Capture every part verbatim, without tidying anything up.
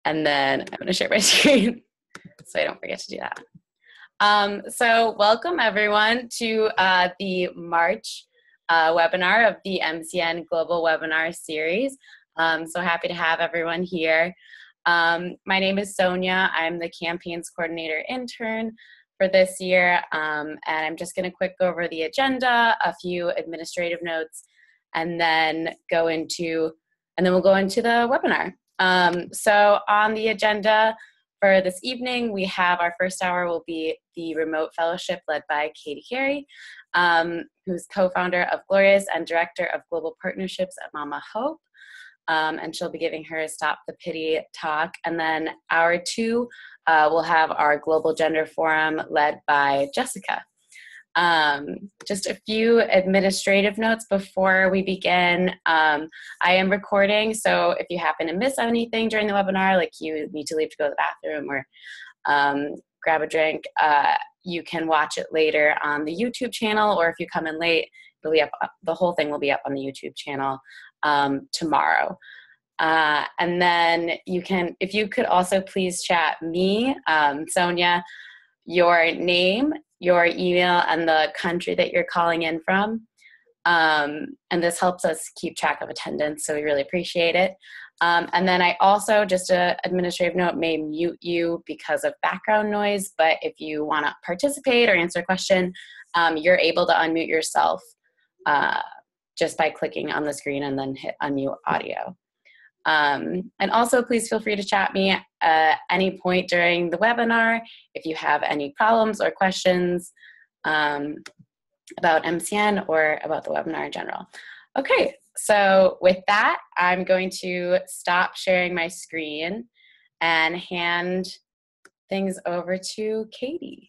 And then I'm going to share my screen so I don't forget to do that. Um, so welcome everyone to uh, the March uh, webinar of the M C N Global Webinar Series. Um, so happy to have everyone here. Um, my name is Sonia. I'm the campaigns coordinator intern for this year. Um, and I'm just going to quick go over the agenda, a few administrative notes, and then go into, and then we'll go into the webinar. Um, so on the agenda for this evening, we have our first hour will be the remote fellowship led by Carey, um, who's co-founder of Glorious and director of global partnerships at Mama Hope. Um, and she'll be giving her Stop the Pity talk. And then hour two, uh, we'll have our Global Gender Forum led by Jessica. Um, just a few administrative notes before we begin. Um, I am recording, so if you happen to miss anything during the webinar, like you need to leave to go to the bathroom or um, grab a drink, uh, you can watch it later on the YouTube channel, or if you come in late, it'll be up, the whole thing will be up on the YouTube channel um, tomorrow. Uh, and then you can, if you could also please chat me, um, Sonia, your name, your email, and the country that you're calling in from. Um, and this helps us keep track of attendance, so we really appreciate it. Um, and then I also, just an administrative note, may mute you because of background noise, but if you want to participate or answer a question, um, you're able to unmute yourself uh, just by clicking on the screen and then hit unmute audio. Um, and also, please feel free to chat me at any point during the webinar if you have any problems or questions um, about M C N or about the webinar in general. Okay, so with that, I'm going to stop sharing my screen and hand things over to Katie.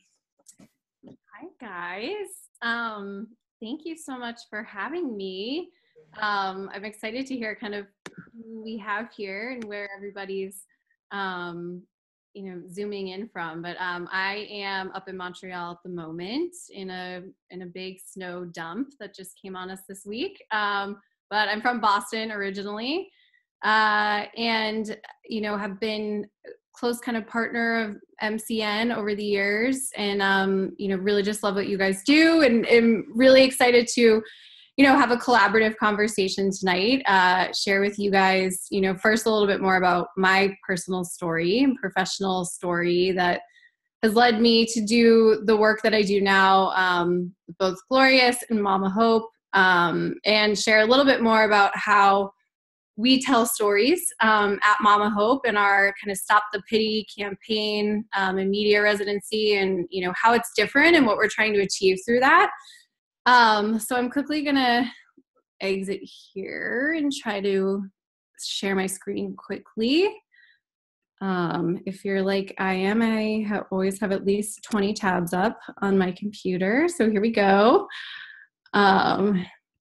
Hi, guys. Um, thank you so much for having me. Um, I'm excited to hear kind of who we have here and where everybody's, um, you know, zooming in from. But um, I am up in Montreal at the moment in a in a big snow dump that just came on us this week. Um, but I'm from Boston originally, uh, and you know, have been close kind of partner of M C N over the years, and um, you know, really just love what you guys do, and am really excited to, you know, have a collaborative conversation tonight, uh, share with you guys, you know, first a little bit more about my personal story and professional story that has led me to do the work that I do now, um, both Glorious and Mama Hope, um, and share a little bit more about how we tell stories um, at Mama Hope and our kind of Stop the Pity campaign um, and media residency, and, you know, how it's different and what we're trying to achieve through that. Um, so I'm quickly gonna exit here and try to share my screen quickly. Um, if you're like I am, I ha always have at least twenty tabs up on my computer. So here we go. Um,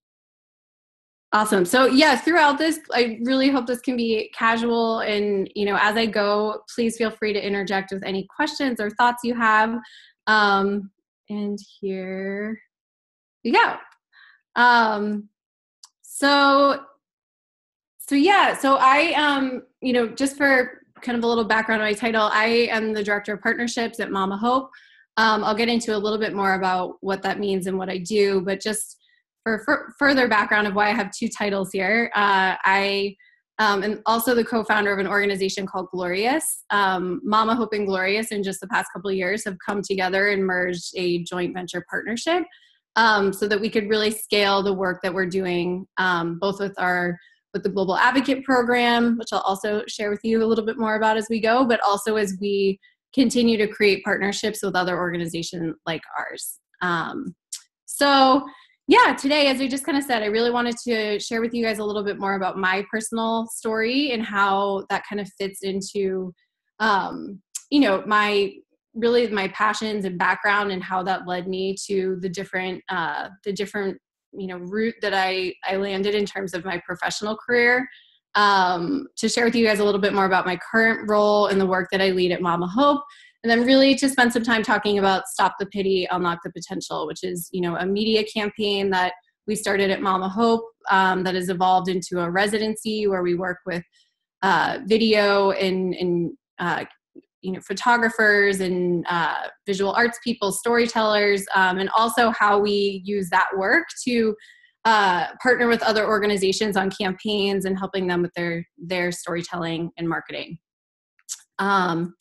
awesome. So yeah, throughout this, I really hope this can be casual, and, you know, as I go, please feel free to interject with any questions or thoughts you have. Um, and here, yeah. Um, so, so yeah, so I, um, you know, just for kind of a little background on my title, I am the director of partnerships at Mama Hope. Um, I'll get into a little bit more about what that means and what I do, but just for, for further background of why I have two titles here, uh, I um, am also the co-founder of an organization called Glorious. Um, Mama Hope and Glorious in just the past couple of years have come together and merged a joint venture partnership. Um, so that we could really scale the work that we're doing, um, both with our with the Global Advocate Program, which I'll also share with you a little bit more about as we go, but also as we continue to create partnerships with other organizations like ours. Um, so yeah, today, as we just kind of said, I really wanted to share with you guys a little bit more about my personal story and how that kind of fits into, um, you know, my really my passions and background, and how that led me to the different, uh, the different, you know, route that I, I landed in terms of my professional career. Um, to share with you guys a little bit more about my current role and the work that I lead at Mama Hope, and then really to spend some time talking about Stop the Pity, Unlock the Potential, which is, you know, a media campaign that we started at Mama Hope um, that has evolved into a residency where we work with uh, video and, and uh, you know, photographers and uh, visual arts people, storytellers, um, and also how we use that work to uh, partner with other organizations on campaigns and helping them with their, their storytelling and marketing. Um,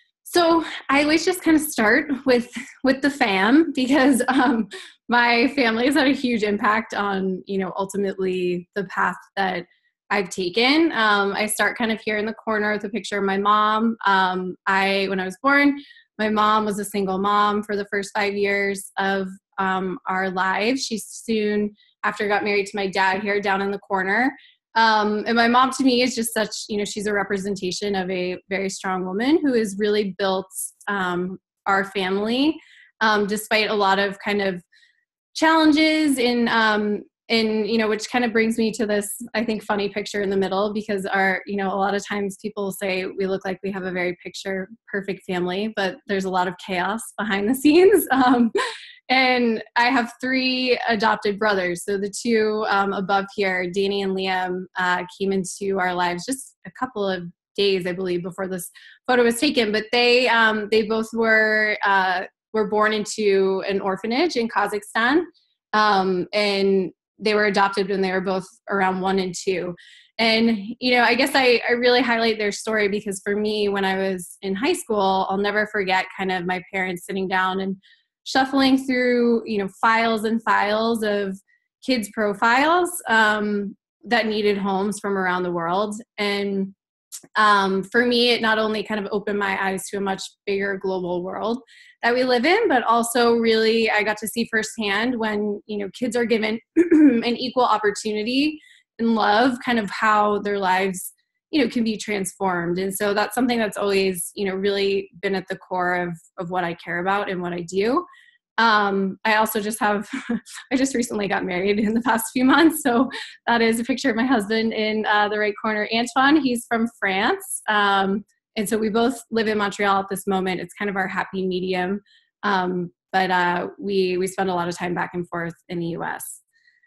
so I always just kind of start with, with the fam, because um, my family has had a huge impact on, you know, ultimately the path that I've taken. Um, I start kind of here in the corner with a picture of my mom. Um, I, when I was born, my mom was a single mom for the first five years of um, our lives. She soon after got married to my dad here down in the corner. Um, and my mom to me is just such, you know, she's a representation of a very strong woman who has really built um, our family, um, despite a lot of kind of challenges in, um, in, you know, which kind of brings me to this, I think, funny picture in the middle, because our, you know, a lot of times people say we look like we have a very picture perfect family, but there's a lot of chaos behind the scenes. Um, And I have three adopted brothers. So the two um, above here, Danny and Liam, uh, came into our lives just a couple of days, I believe, before this photo was taken. But they um, they both were uh, were born into an orphanage in Kazakhstan, um, and they were adopted when they were both around one and two. And, you know, I guess I, I really highlight their story because for me, when I was in high school, I'll never forget kind of my parents sitting down and shuffling through, you know, files and files of kids' profiles um, that needed homes from around the world. And um, for me, it not only kind of opened my eyes to a much bigger global world that we live in, but also really I got to see firsthand when, you know, kids are given an equal opportunity and love, kind of how their lives, you know, can be transformed. And so that's something that's always, you know, really been at the core of, of what I care about and what I do. Um, I also just have, I just recently got married in the past few months. So that is a picture of my husband in uh, the right corner, Antoine. He's from France. Um, and so we both live in Montreal at this moment. It's kind of our happy medium. Um, but uh, we, we spend a lot of time back and forth in the U S.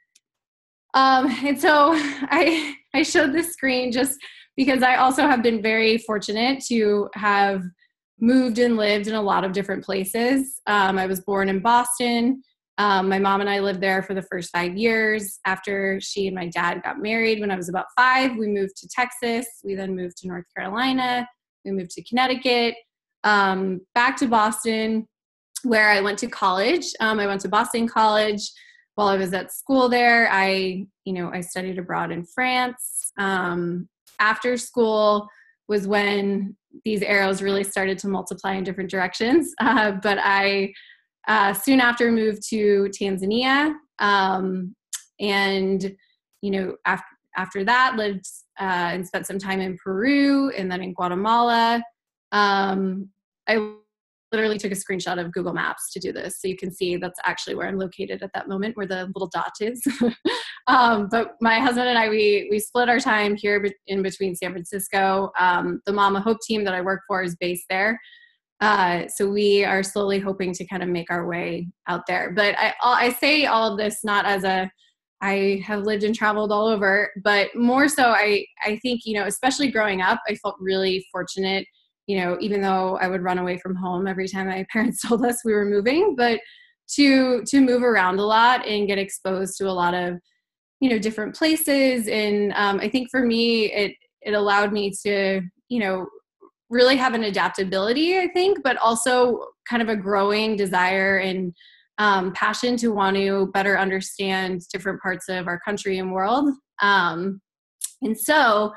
Um, and so I, I showed this screen just because I also have been very fortunate to have moved and lived in a lot of different places. Um, I was born in Boston. Um, my mom and I lived there for the first five years. After she and my dad got married when I was about five, we moved to Texas. We then moved to North Carolina. We moved to Connecticut, um, back to Boston, where I went to college. Um, I went to Boston College. While I was at school there, I, you know, I studied abroad in France. Um, after school was when these arrows really started to multiply in different directions. Uh, but I uh, soon after moved to Tanzania. Um, and, you know, after, after that lived uh, and spent some time in Peru and then in Guatemala. Um, I literally took a screenshot of Google Maps to do this. So you can see that's actually where I'm located at that moment, where the little dot is. um, but my husband and I, we we split our time here in between San Francisco. Um, the Mama Hope team that I work for is based there. Uh, so we are slowly hoping to kind of make our way out there. But I, I say all of this not as a, I have lived and traveled all over, but more so I, I think, you know, especially growing up, I felt really fortunate, you know, even though I would run away from home every time my parents told us we were moving, but to, to move around a lot and get exposed to a lot of, you know, different places. And um, I think for me, it, it allowed me to, you know, really have an adaptability, I think, but also kind of a growing desire and um, passion to want to better understand different parts of our country and world. Um, and so,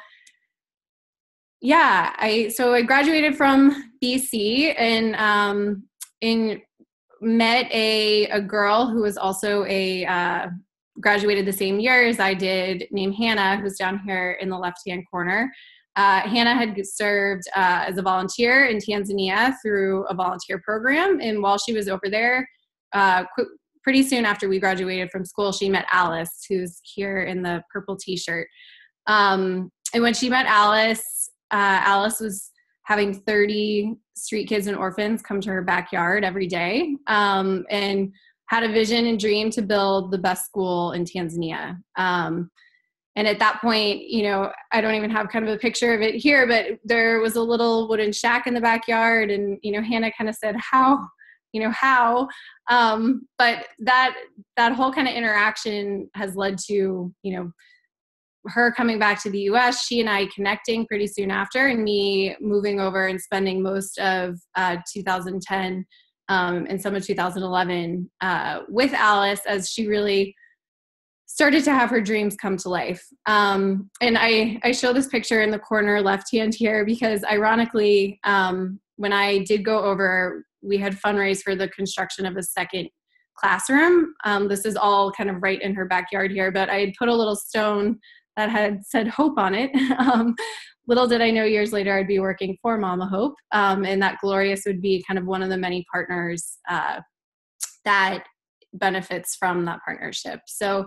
yeah, I, so I graduated from B C and, um, and met a, a girl who was also a, uh, graduated the same year as I did, named Hannah, who's down here in the left-hand corner. Uh, Hannah had served uh, as a volunteer in Tanzania through a volunteer program. And while she was over there, uh, qu- pretty soon after we graduated from school, she met Alice, who's here in the purple t-shirt. Um, and when she met Alice, uh, Alice was having thirty street kids and orphans come to her backyard every day, um, and had a vision and dream to build the best school in Tanzania. Um, and at that point, you know, I don't even have kind of a picture of it here, but there was a little wooden shack in the backyard, and, you know, Hannah kind of said, how, you know, how, um, but that, that whole kind of interaction has led to, you know, her coming back to the U S, she and I connecting pretty soon after, and me moving over and spending most of uh, two thousand ten um, and some of two thousand eleven uh, with Alice as she really started to have her dreams come to life. Um, and I, I show this picture in the corner left hand here because ironically, um, when I did go over, we had fundraised for the construction of a second classroom. Um, this is all kind of right in her backyard here, but I had put a little stone that had said Hope on it. um, little did I know years later I'd be working for Mama Hope, um, and that Glorious would be kind of one of the many partners uh, that benefits from that partnership. So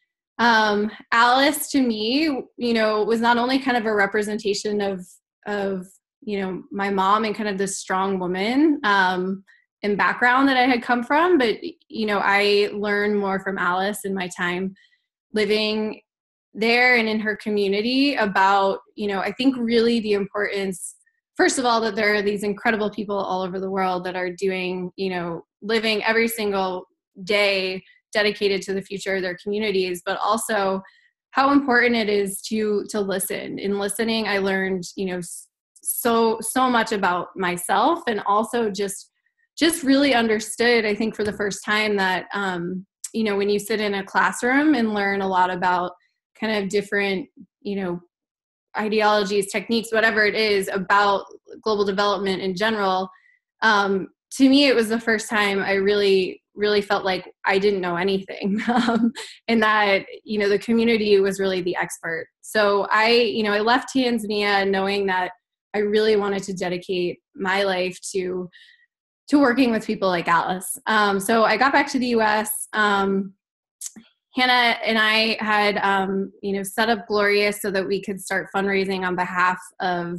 um, Alice, to me, you know, was not only kind of a representation of, of, you know, my mom and kind of this strong woman um, and background that I had come from, but, you know, I learned more from Alice in my time living there and in her community about, you know, I think really the importance, first of all, that there are these incredible people all over the world that are doing, you know, living every single day dedicated to the future of their communities, but also how important it is to, to listen. In listening, I learned, you know, so, so much about myself, and also just, just really understood, I think for the first time that, um, you know, when you sit in a classroom and learn a lot about kind of different, you know, ideologies, techniques, whatever it is about global development in general, um, to me, it was the first time I really, really felt like I didn't know anything, um, and that, you know, the community was really the expert. So I, you know, I left Tanzania knowing that I really wanted to dedicate my life to, to working with people like Alice. Um, so I got back to the U S, um, Hannah and I had, um, you know, set up Glorious so that we could start fundraising on behalf of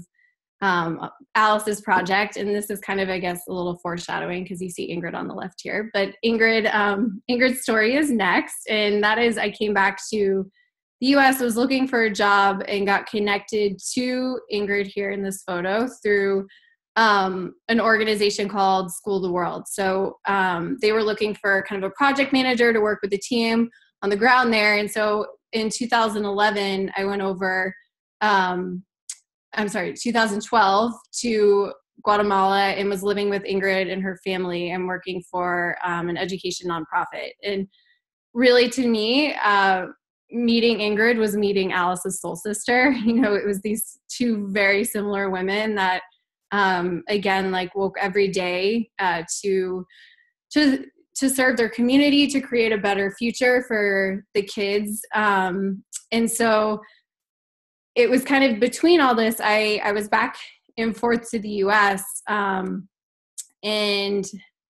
um, Alice's project. And this is kind of, I guess, a little foreshadowing because you see Ingrid on the left here. But Ingrid, um, Ingrid's story is next. And that is, I came back to the U S, was looking for a job, and got connected to Ingrid here in this photo through um, an organization called School the World. So um, they were looking for kind of a project manager to work with the team on the ground there. And so in two thousand eleven, I went over, um, I'm sorry, two thousand twelve to Guatemala and was living with Ingrid and her family and working for um, an education nonprofit. And really, to me, uh, meeting Ingrid was meeting Alice's soul sister. You know, it was these two very similar women that, um, again, like woke every day uh, to, to, to serve their community, to create a better future for the kids. Um, and so it was kind of between all this, I, I was back and forth to the U S, um, and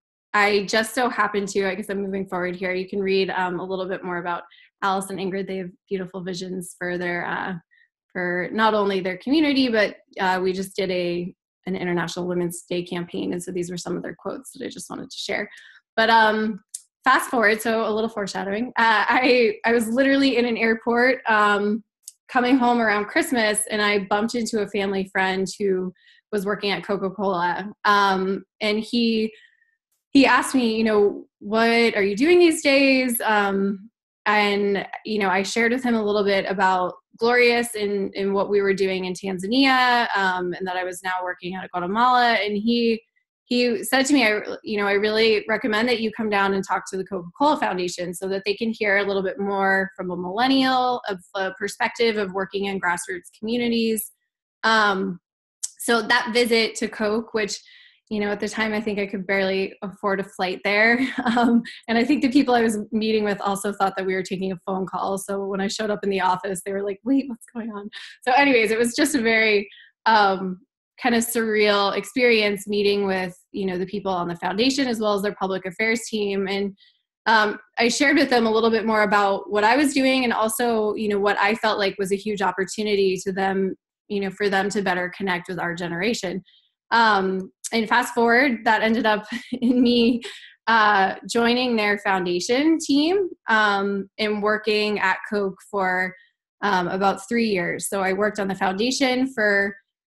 I just so happened to, I guess I'm moving forward here, you can read um, a little bit more about Alice and Ingrid. They have beautiful visions for their, uh, for not only their community, but uh, we just did a an International Women's Day campaign. And so these were some of their quotes that I just wanted to share. But um, fast forward, so a little foreshadowing. Uh, I, I was literally in an airport um, coming home around Christmas, and I bumped into a family friend who was working at Coca-Cola. Um, and he, he asked me, you know, what are you doing these days? Um, and, you know, I shared with him a little bit about Glorious and, and what we were doing in Tanzania, um, and that I was now working out of Guatemala. And he, he said to me, I, you know, I really recommend that you come down and talk to the Coca-Cola Foundation so that they can hear a little bit more from a millennial of a perspective of working in grassroots communities. Um, so that visit to Coke, which, you know, at the time, I think I could barely afford a flight there. Um, and I think the people I was meeting with also thought that we were taking a phone call. So when I showed up in the office, they were like, wait, what's going on? So anyways, it was just a very um, kind of surreal experience meeting with, you know, the people on the foundation as well as their public affairs team. And um, I shared with them a little bit more about what I was doing and also, you know, what I felt like was a huge opportunity to them, you know, for them to better connect with our generation. Um, and fast forward, that ended up in me uh, joining their foundation team um, and working at Coke for um, about three years. So I worked on the foundation for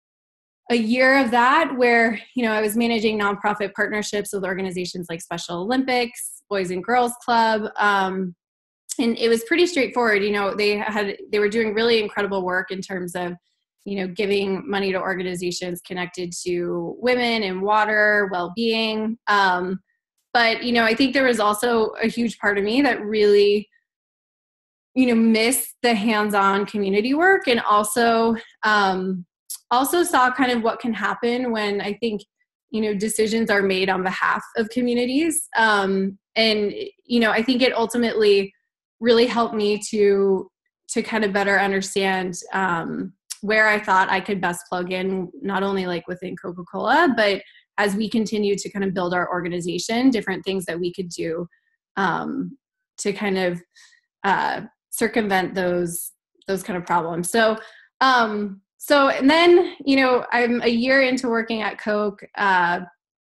a year of that, where, you know, I was managing nonprofit partnerships with organizations like Special Olympics, Boys and Girls Club. Um, and it was pretty straightforward. You know, they had, they were doing really incredible work in terms of, you know, giving money to organizations connected to women and water, well-being. Um, but, you know, I think there was also a huge part of me that really, you know, missed the hands-on community work, and also, um, also saw kind of what can happen when I think, you know, decisions are made on behalf of communities. Um, and, you know, I think it ultimately really helped me to, to kind of better understand, um, where I thought I could best plug in, not only like within Coca-Cola, but as we continue to kind of build our organization, different things that we could do, um, to kind of, uh, circumvent those, those kind of problems. So, um, So, and then, you know, I'm a year into working at Coke, uh,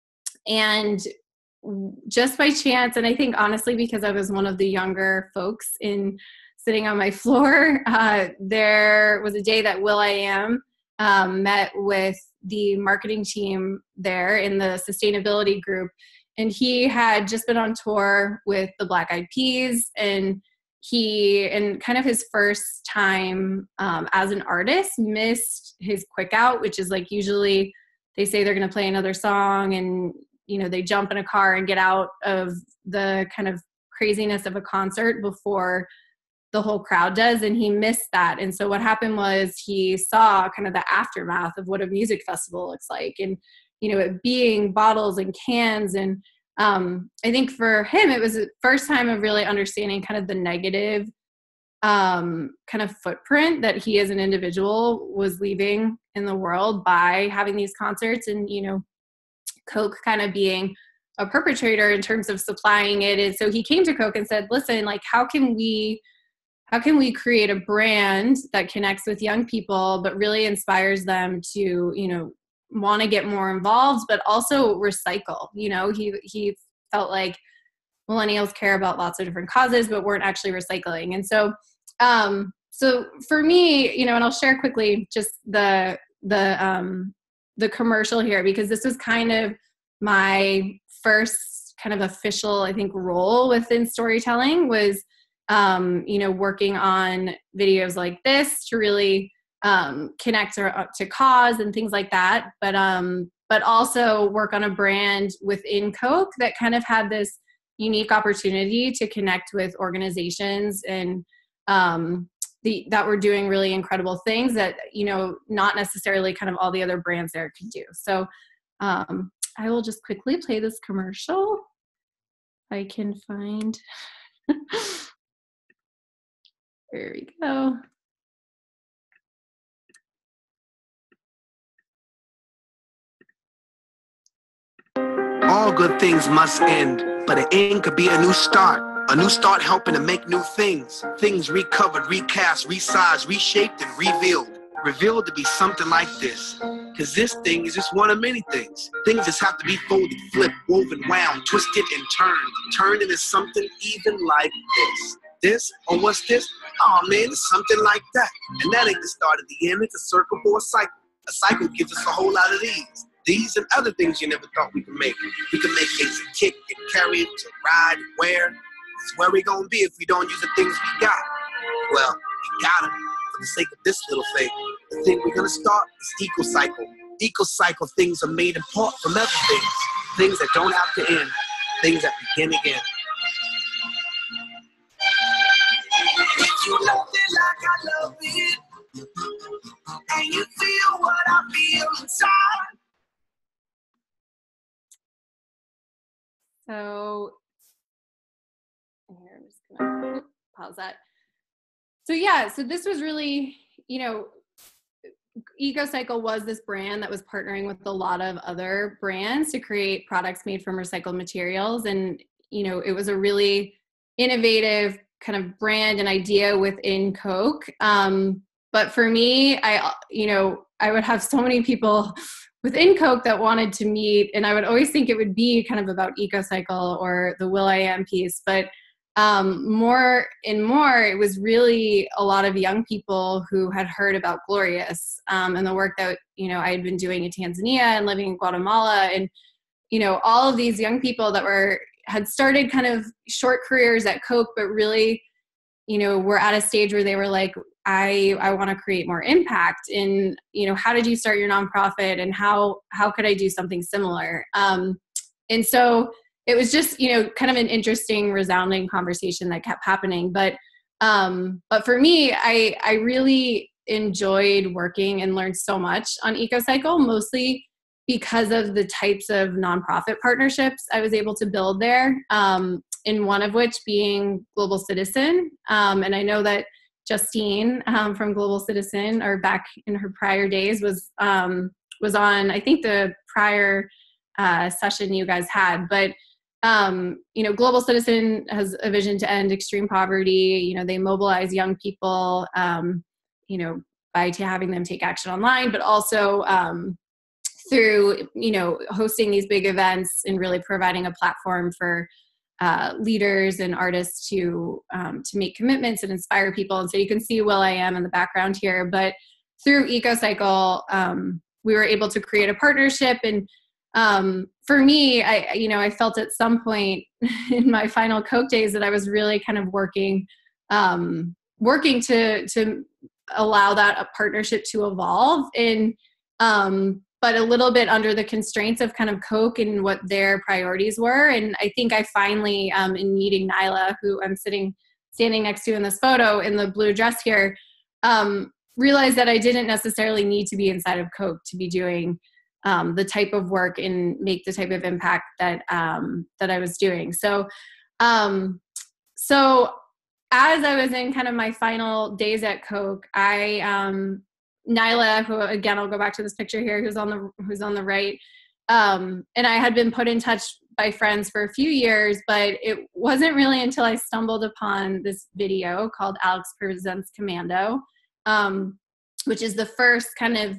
and just by chance, and I think honestly, because I was one of the younger folks in sitting on my floor, uh, there was a day that will.i.am um, met with the marketing team there in the sustainability group. And he had just been on tour with the Black Eyed Peas, and he, in kind of his first time um, as an artist, missed his quick out, which is like usually they say they're going to play another song and, you know, they jump in a car and get out of the kind of craziness of a concert before the whole crowd does. And he missed that. And so what happened was he saw kind of the aftermath of what a music festival looks like. And, you know, it being bottles and cans. And Um, I think for him, it was the first time of really understanding kind of the negative um, kind of footprint that he as an individual was leaving in the world by having these concerts, and, you know, Coke kind of being a perpetrator in terms of supplying it. And so he came to Coke and said, listen, like, how can we, how can we create a brand that connects with young people, but really inspires them to, you know, want to get more involved, but also recycle. You know, he he felt like millennials care about lots of different causes, but weren't actually recycling. And so, um, so for me, you know, and I'll share quickly just the the um, the commercial here, because this was kind of my first kind of official, I think, role within storytelling, was, um, you know, working on videos like this to really um, connect to, to cause and things like that. But, um, but also work on a brand within Coke that kind of had this unique opportunity to connect with organizations and, um, the, that were doing really incredible things that, you know, not necessarily kind of all the other brands there could do. So, um, I will just quickly play this commercial. I can find, there we go. All good things must end, but an end could be a new start. A new start helping to make new things. Things recovered, recast, resized, reshaped, and revealed. Revealed to be something like this. Cause this thing is just one of many things. Things just have to be folded, flipped, woven, wound, twisted, and turned. Turned into something even like this. This, or what's this? Oh man, it's something like that. And that ain't the start of the end, it's a circle for a cycle. A cycle gives us a whole lot of these. These and other things you never thought we could make. We can make cakes and kick and carry it to ride and wear. It's where we gonna be if we don't use the things we got. Well, we got them for the sake of this little thing. The thing we're gonna start is eco cycle. Eco cycle things are made in part from other things. Things that don't have to end. Things that begin again. If you love it like I love it, and you feel what I feel inside. So here, I'm just gonna pause that. So yeah, so this was really, you know, EcoCycle was this brand that was partnering with a lot of other brands to create products made from recycled materials. And, you know, it was a really innovative kind of brand and idea within Coke. Um, but for me, I, you know, I would have so many people within Coke that wanted to meet, and I would always think it would be kind of about EcoCycle or the will.i.am piece. But um, more and more, it was really a lot of young people who had heard about Glorious um, and the work that, you know, I had been doing in Tanzania and living in Guatemala. And, you know, all of these young people that were, had started kind of short careers at Coke, but really, you know, were at a stage where they were like, I, I want to create more impact in, you know, how did you start your nonprofit and how, how could I do something similar? Um, and so it was just, you know, kind of an interesting, resounding conversation that kept happening. But, um, but for me, I, I really enjoyed working and learned so much on EcoCycle, mostly because of the types of nonprofit partnerships I was able to build there. Um, and one of which being Global Citizen. Um, and I know that Justine um, from Global Citizen, or back in her prior days, was um, was on, I think, the prior uh, session you guys had. But um, you know, Global Citizen has a vision to end extreme poverty. You know, they mobilize young people, um, you know, by to having them take action online, but also um, through, you know, hosting these big events and really providing a platform for uh, leaders and artists to um, to make commitments and inspire people. And so you can see will.i.am in the background here. But through EcoCycle, um, we were able to create a partnership. And um, for me, I, you know, I felt at some point in my final Coke days that I was really kind of working, um, working to to allow that partnership to evolve. And um, but a little bit under the constraints of kind of Coke and what their priorities were. And I think I finally, um, in meeting Nyla, who I'm sitting, standing next to in this photo in the blue dress here, um, realized that I didn't necessarily need to be inside of Coke to be doing um, the type of work and make the type of impact that um, that I was doing. So, um, so as I was in kind of my final days at Coke, I um, Nyla, who again, I'll go back to this picture here, who's on the who's on the right, um, and I had been put in touch by friends for a few years, but it wasn't really until I stumbled upon this video called Alex Presents Commando, um, which is the first kind of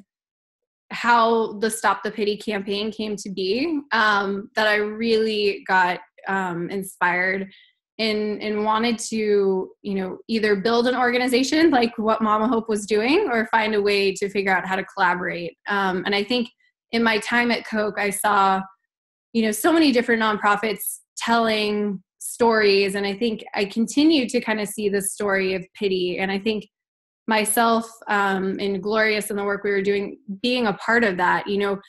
how the Stop the Pity campaign came to be, um, that I really got um, inspired and and wanted to, you know, either build an organization like what Mama Hope was doing or find a way to figure out how to collaborate. Um, and I think in my time at Coke, I saw, you know, so many different nonprofits telling stories. And I think I continue to kind of see this story of pity. And I think myself um, and Glorious and the work we were doing, being a part of that, you know,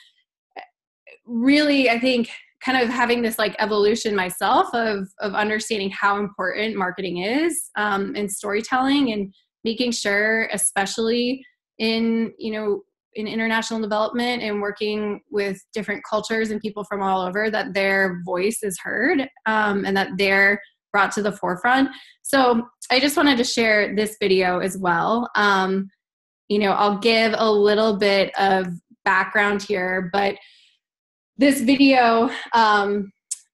really, I think kind of having this like evolution myself of, of understanding how important marketing is um, and storytelling, and making sure, especially in, you know, in international development and working with different cultures and people from all over, that their voice is heard um, and that they're brought to the forefront. So I just wanted to share this video as well. Um, you know, I'll give a little bit of background here, but this video um,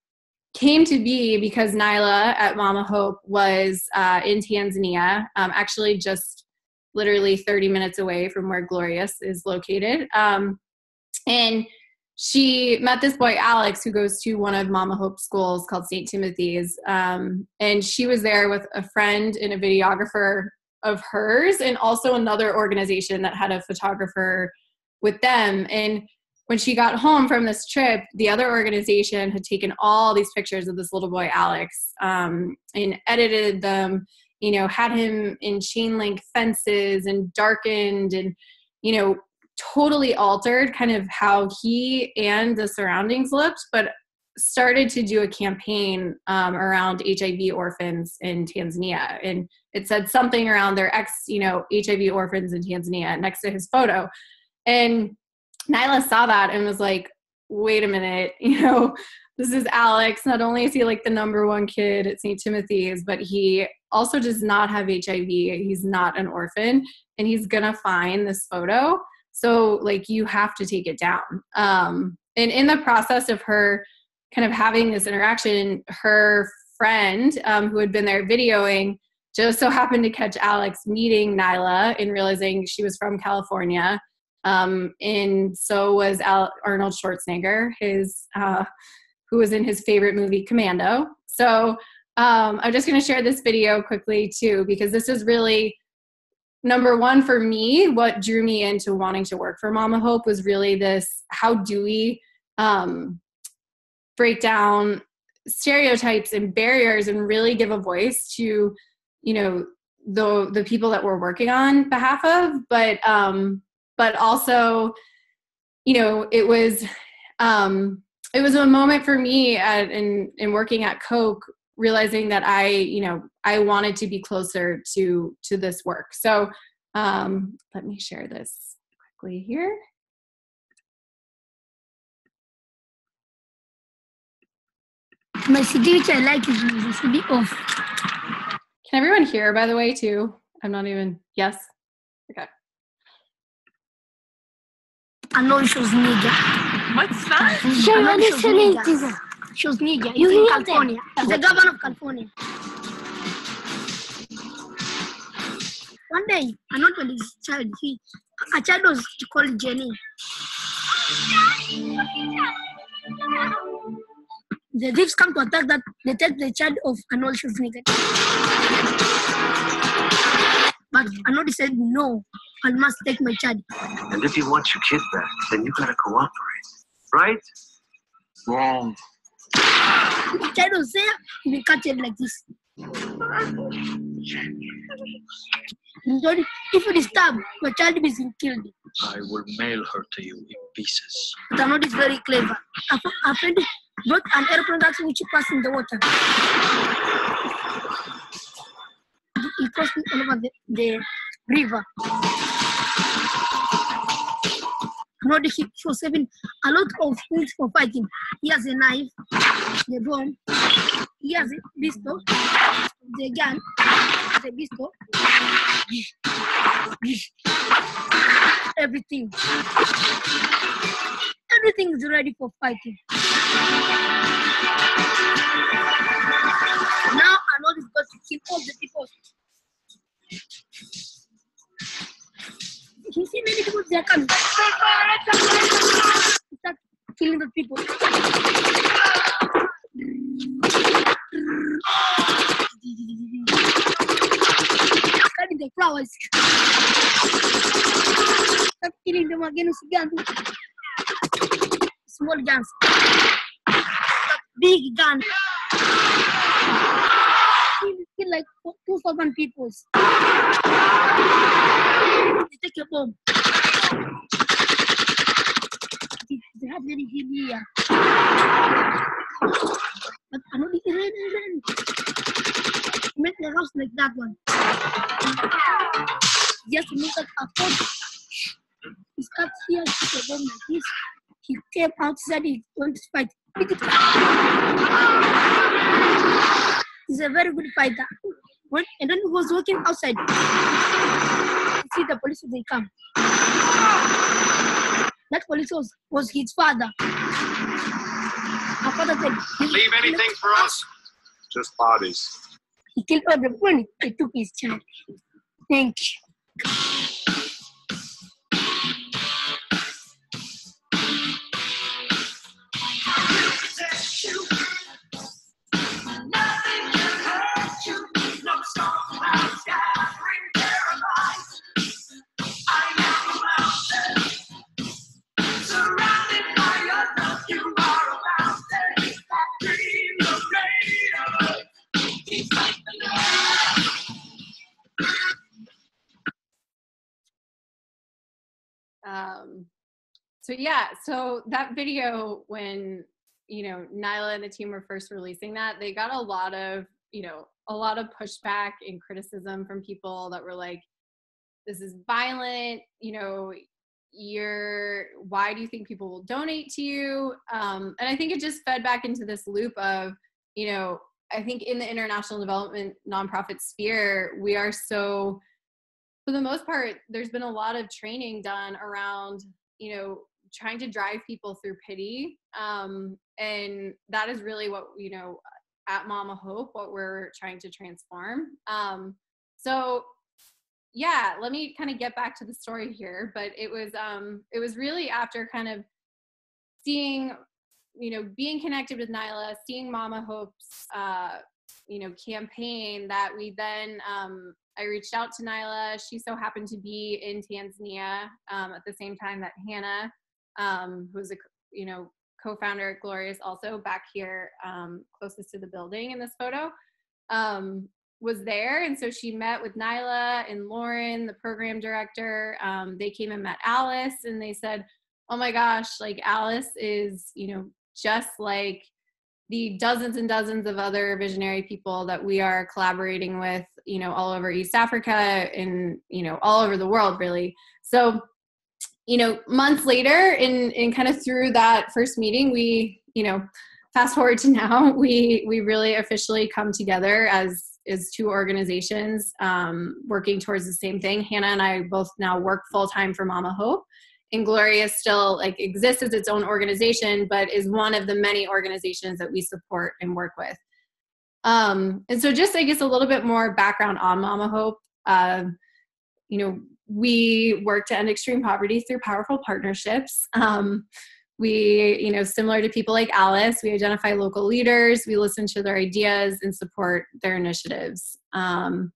came to be because Nyla at Mama Hope was uh, in Tanzania, um, actually just literally thirty minutes away from where Glorious is located. Um, and she met this boy, Alex, who goes to one of Mama Hope's schools called Saint Timothy's. Um, and she was there with a friend and a videographer of hers, and also another organization that had a photographer with them. And when she got home from this trip, the other organization had taken all these pictures of this little boy, Alex, um, and edited them, you know, had him in chain link fences and darkened and, you know, totally altered kind of how he and the surroundings looked, but started to do a campaign um, around H I V orphans in Tanzania. And it said something around their ex, you know, H I V orphans in Tanzania next to his photo. And Nyla saw that and was like, wait a minute, you know, this is Alex. Not only is he like the number one kid at Saint Timothy's, but he also does not have H I V. He's not an orphan, and he's going to find this photo. So like, you have to take it down. Um, and in the process of her kind of having this interaction, her friend um, who had been there videoing just so happened to catch Alex meeting Nyla and realizing she was from California. Um, and so was Al- Arnold Schwarzenegger, his, uh, who was in his favorite movie, Commando. So um, I'm just going to share this video quickly too, because this is really, number one for me, what drew me into wanting to work for Mama Hope was really this, how do we um, break down stereotypes and barriers and really give a voice to, you know, the the people that we're working on behalf of, but um, but also, you know, it was um, it was a moment for me at, in in working at Coke, realizing that I, you know, I wanted to be closer to to this work. So um, let me share this quickly here. My C D which I like is the C D off. Can everyone hear, by the way, too? I'm not even, yes? Okay. I know she was nigger. What's that? She was nigger. She was nigger. He's in California. He's the governor of California. One day, I'm not with his child. He, a child was called Jenny. The thieves come to attack that. They take the child of Arnold Schwarzenegger. But Arnold said, no, I must take my child. And if you want your kid back, then you gotta cooperate. Right? Wrong. The child was there, we cut him like this. He told him, if you disturb, your child is killed. I will mail her to you in pieces. But Arnold is very clever. A, a friend brought an airplane that which passed in the water. He crossed all over the, the river. Arnold, he was having a lot of things for fighting. He has a knife, the bomb, he has a pistol, the gun, the pistol, everything. Everything is ready for fighting. Now Arnold is going to kill all the people. You see many people, they are coming. He starts killing the people. Cutting the flowers. Start killing them again with guns. Small guns. Big guns. Kill like two thousand people. They take your bomb. They have very heavy here. But I know they ran, ran. Make the house like that one. Just to make it a pot. He starts here, took the bomb like this. He came outside, he went to fight. He's a very good fighter. When, and then he was walking outside. You see the police, they come. That police was, was his father. Our father said, Leave anything for us? Just bodies. He killed everyone. He took his child. Thank you. Um, so yeah, so that video, when, you know, Nyla and the team were first releasing that, they got a lot of, you know, a lot of pushback and criticism from people that were like, this is violent, you know, you're, why do you think people will donate to you? Um, and I think it just fed back into this loop of, you know, I think in the international development nonprofit sphere, we are so, for the most part, there's been a lot of training done around, you know, trying to drive people through pity. Um, and that is really what, you know, at Mama Hope, what we're trying to transform. Um, so yeah, let me kind of get back to the story here, but it was, um, it was really after kind of seeing, you know, being connected with Nyla, seeing Mama Hope's, uh, you know, campaign that we then, um, I reached out to Nyla. She so happened to be in Tanzania um, at the same time that Hannah, um, who's a, you know, co-founder at Gloria, is also back here um, closest to the building in this photo, um, was there. And so she met with Nyla and Lauren, the program director. Um, they came and met Alice, and they said, oh my gosh, like Alice is, you know, just like the dozens and dozens of other visionary people that we are collaborating with, you know, all over East Africa and, you know, all over the world, really. So, you know, months later, in, in kind of through that first meeting, we, you know, fast forward to now, we, we really officially come together as, as two organizations um, working towards the same thing. Hannah and I both now work full-time for Mama Hope. And Gloria still like exists as its own organization, but is one of the many organizations that we support and work with. Um, and so just, I guess, a little bit more background on Mama Hope. Uh, you know, we work to end extreme poverty through powerful partnerships. Um, we, you know, similar to people like Alice, we identify local leaders, we listen to their ideas and support their initiatives. Um,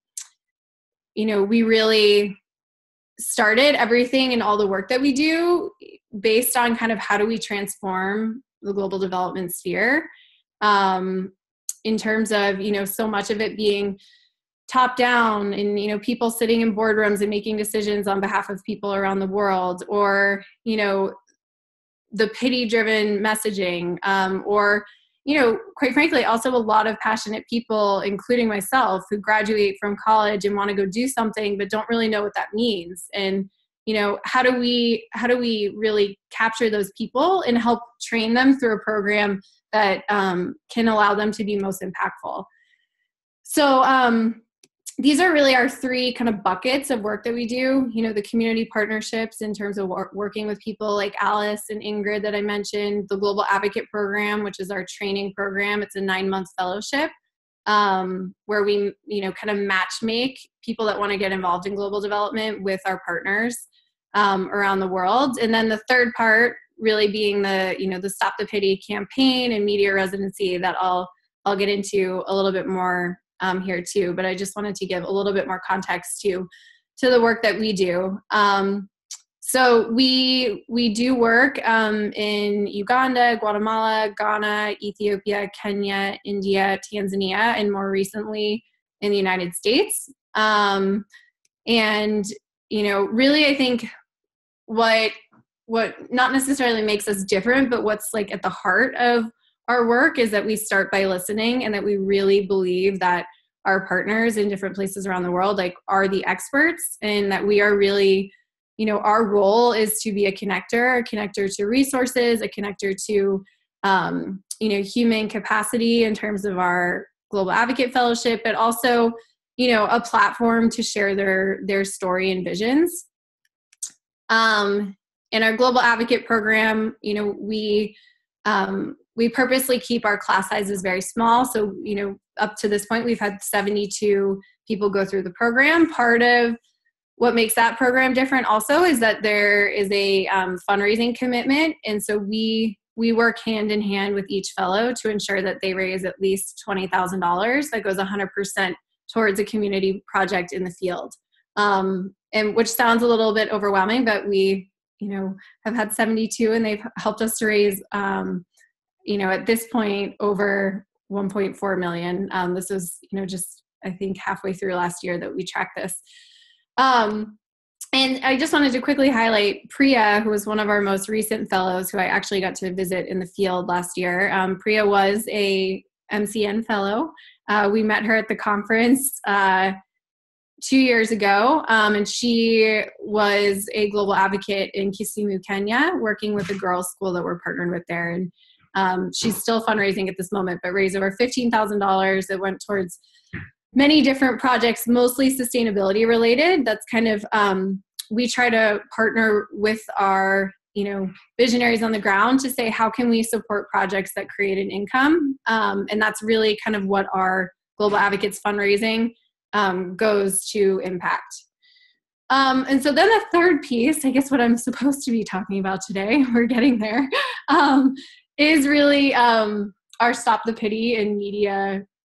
you know, we really started everything and all the work that we do based on kind of how do we transform the global development sphere, um, in terms of, you know, so much of it being top down and, you know, people sitting in boardrooms and making decisions on behalf of people around the world, or, you know, the pity driven messaging, um, or, you know, quite frankly, also a lot of passionate people, including myself, who graduate from college and want to go do something, but don't really know what that means. And, you know, how do we, how do we really capture those people and help train them through a program that um, can allow them to be most impactful? So um, these are really our three kind of buckets of work that we do. You know, the community partnerships in terms of wor- working with people like Alice and Ingrid that I mentioned, the Global Advocate Program, which is our training program. It's a nine-month fellowship um, where we, you know, kind of match make people that want to get involved in global development with our partners um, around the world. And then the third part really being the, you know, the Stop the Pity campaign and media residency that I'll, I'll get into a little bit more Um, here too, but I just wanted to give a little bit more context to to the work that we do. Um, so we we do work um, in Uganda, Guatemala, Ghana, Ethiopia, Kenya, India, Tanzania, and more recently in the United States. Um, and you know, really, I think what what not necessarily makes us different, but what's like at the heart of our work is that we start by listening, and that we really believe that our partners in different places around the world like are the experts, and that we are really, you know, our role is to be a connector, a connector to resources, a connector to, um, you know, human capacity in terms of our Global Advocate Fellowship, but also, you know, a platform to share their, their story and visions. Um, in our Global Advocate program, you know, we, um, we purposely keep our class sizes very small. So, you know, up to this point, we've had seventy-two people go through the program. Part of what makes that program different also is that there is a um, fundraising commitment. And so we we work hand in hand with each fellow to ensure that they raise at least twenty thousand dollars. That goes one hundred percent towards a community project in the field. Um, and which sounds a little bit overwhelming, but we, you know, have had seventy-two, and they've helped us to raise, um, you know, at this point over one point four million. Um, this was, you know, just, I think halfway through last year that we tracked this. Um, and I just wanted to quickly highlight Priya, who was one of our most recent fellows who I actually got to visit in the field last year. Um, Priya was a M C N fellow. Uh, we met her at the conference uh, two years ago, um, and she was a global advocate in Kisumu, Kenya, working with a girls' school that we're partnered with there. And Um, she's still fundraising at this moment, but raised over fifteen thousand dollars that went towards many different projects, mostly sustainability related. That's kind of, um, we try to partner with our, you know, visionaries on the ground to say, how can we support projects that create an income? Um, and that's really kind of what our Global Advocates fundraising um, goes to impact. Um, and so then the third piece, I guess what I'm supposed to be talking about today, we're getting there, um, is really um, our Stop the Pity and media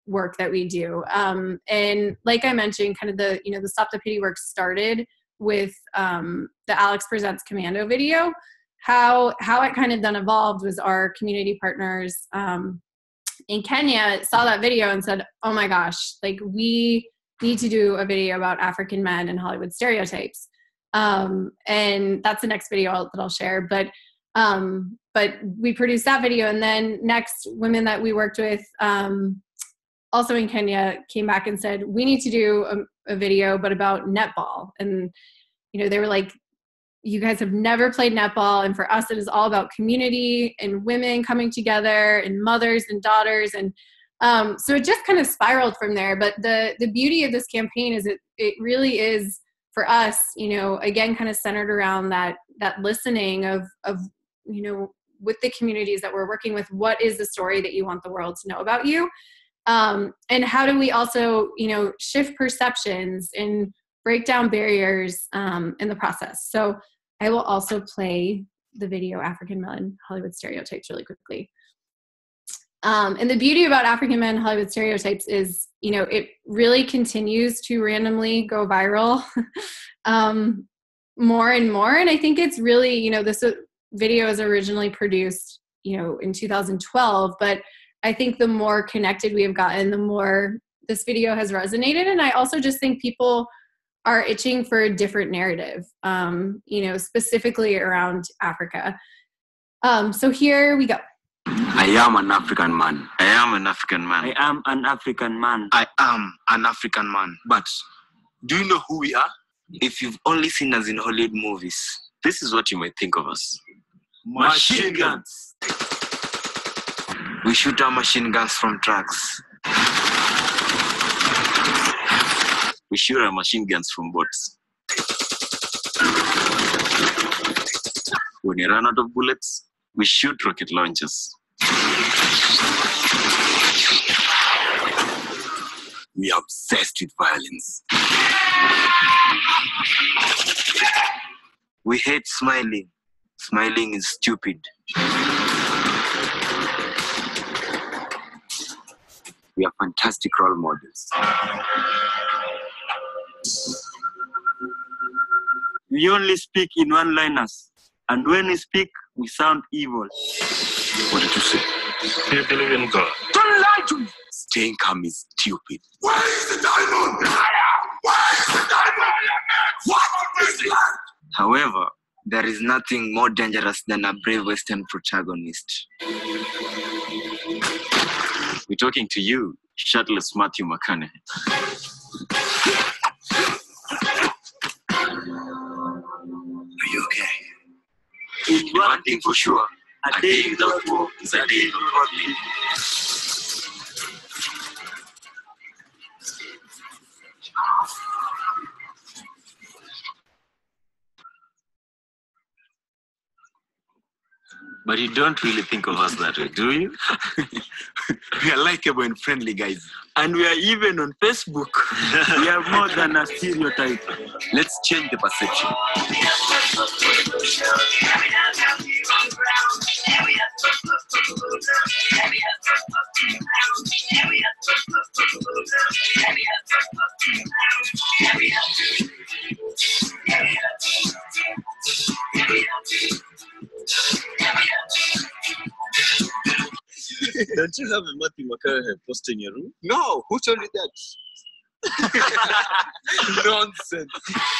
work that we do. Um, and like I mentioned, kind of the, you know, the Stop the Pity work started with um, the Alex Presents Commando video. How, how it kind of then evolved was our community partners um, in Kenya saw that video and said, oh my gosh, like we need to do a video about African men and Hollywood stereotypes. Um, and that's the next video I'll, that I'll share. But um, but we produced that video, and then next, women that we worked with, um, also in Kenya, came back and said, we need to do a, a video, but about netball. And you know, they were like, you guys have never played netball, and for us, it is all about community and women coming together, and mothers and daughters, and um, so it just kind of spiraled from there. But the the beauty of this campaign is it it really is, for us, you know, again, kind of centered around that that listening of of you know, with the communities that we're working with, what is the story that you want the world to know about you, um, and how do we also, you know, shift perceptions and break down barriers um, in the process. So I will also play the video African Men Hollywood Stereotypes really quickly. Um, and the beauty about African Men Hollywood Stereotypes is, you know, it really continues to randomly go viral um, more and more. And I think it's really, you know, this video is originally produced, you know, in two thousand twelve, but I think the more connected we have gotten, the more this video has resonated. And I also just think people are itching for a different narrative, um, you know, specifically around Africa. Um, so here we go. I am an African man. I am an African man. I am an African man. I am an African man. But do you know who we are? If you've only seen us in Hollywood movies, this is what you might think of us. Machine guns. We shoot our machine guns from trucks. We shoot our machine guns from boats. When we run out of bullets, we shoot rocket launchers. We are obsessed with violence. We hate smiling. Smiling is stupid. We are fantastic role models. We only speak in one-liners, and when we speak, we sound evil. What did you say? Do you believe in God? Don't lie to me! Staying calm is stupid. Where is the diamond? Where is the diamond? What is the land? However, there is nothing more dangerous than a brave Western protagonist. We're talking to you, shirtless Matthew McConaughey. Are you okay? In one thing for sure, a day without war is a day without me. But you don't really think of us that way, do you? We are likable and friendly guys. And we are even on Facebook. We are more than a stereotype. Let's change the perception. Don't you have a Matthew McConaughey poster in your room? No, who told you that? Nonsense.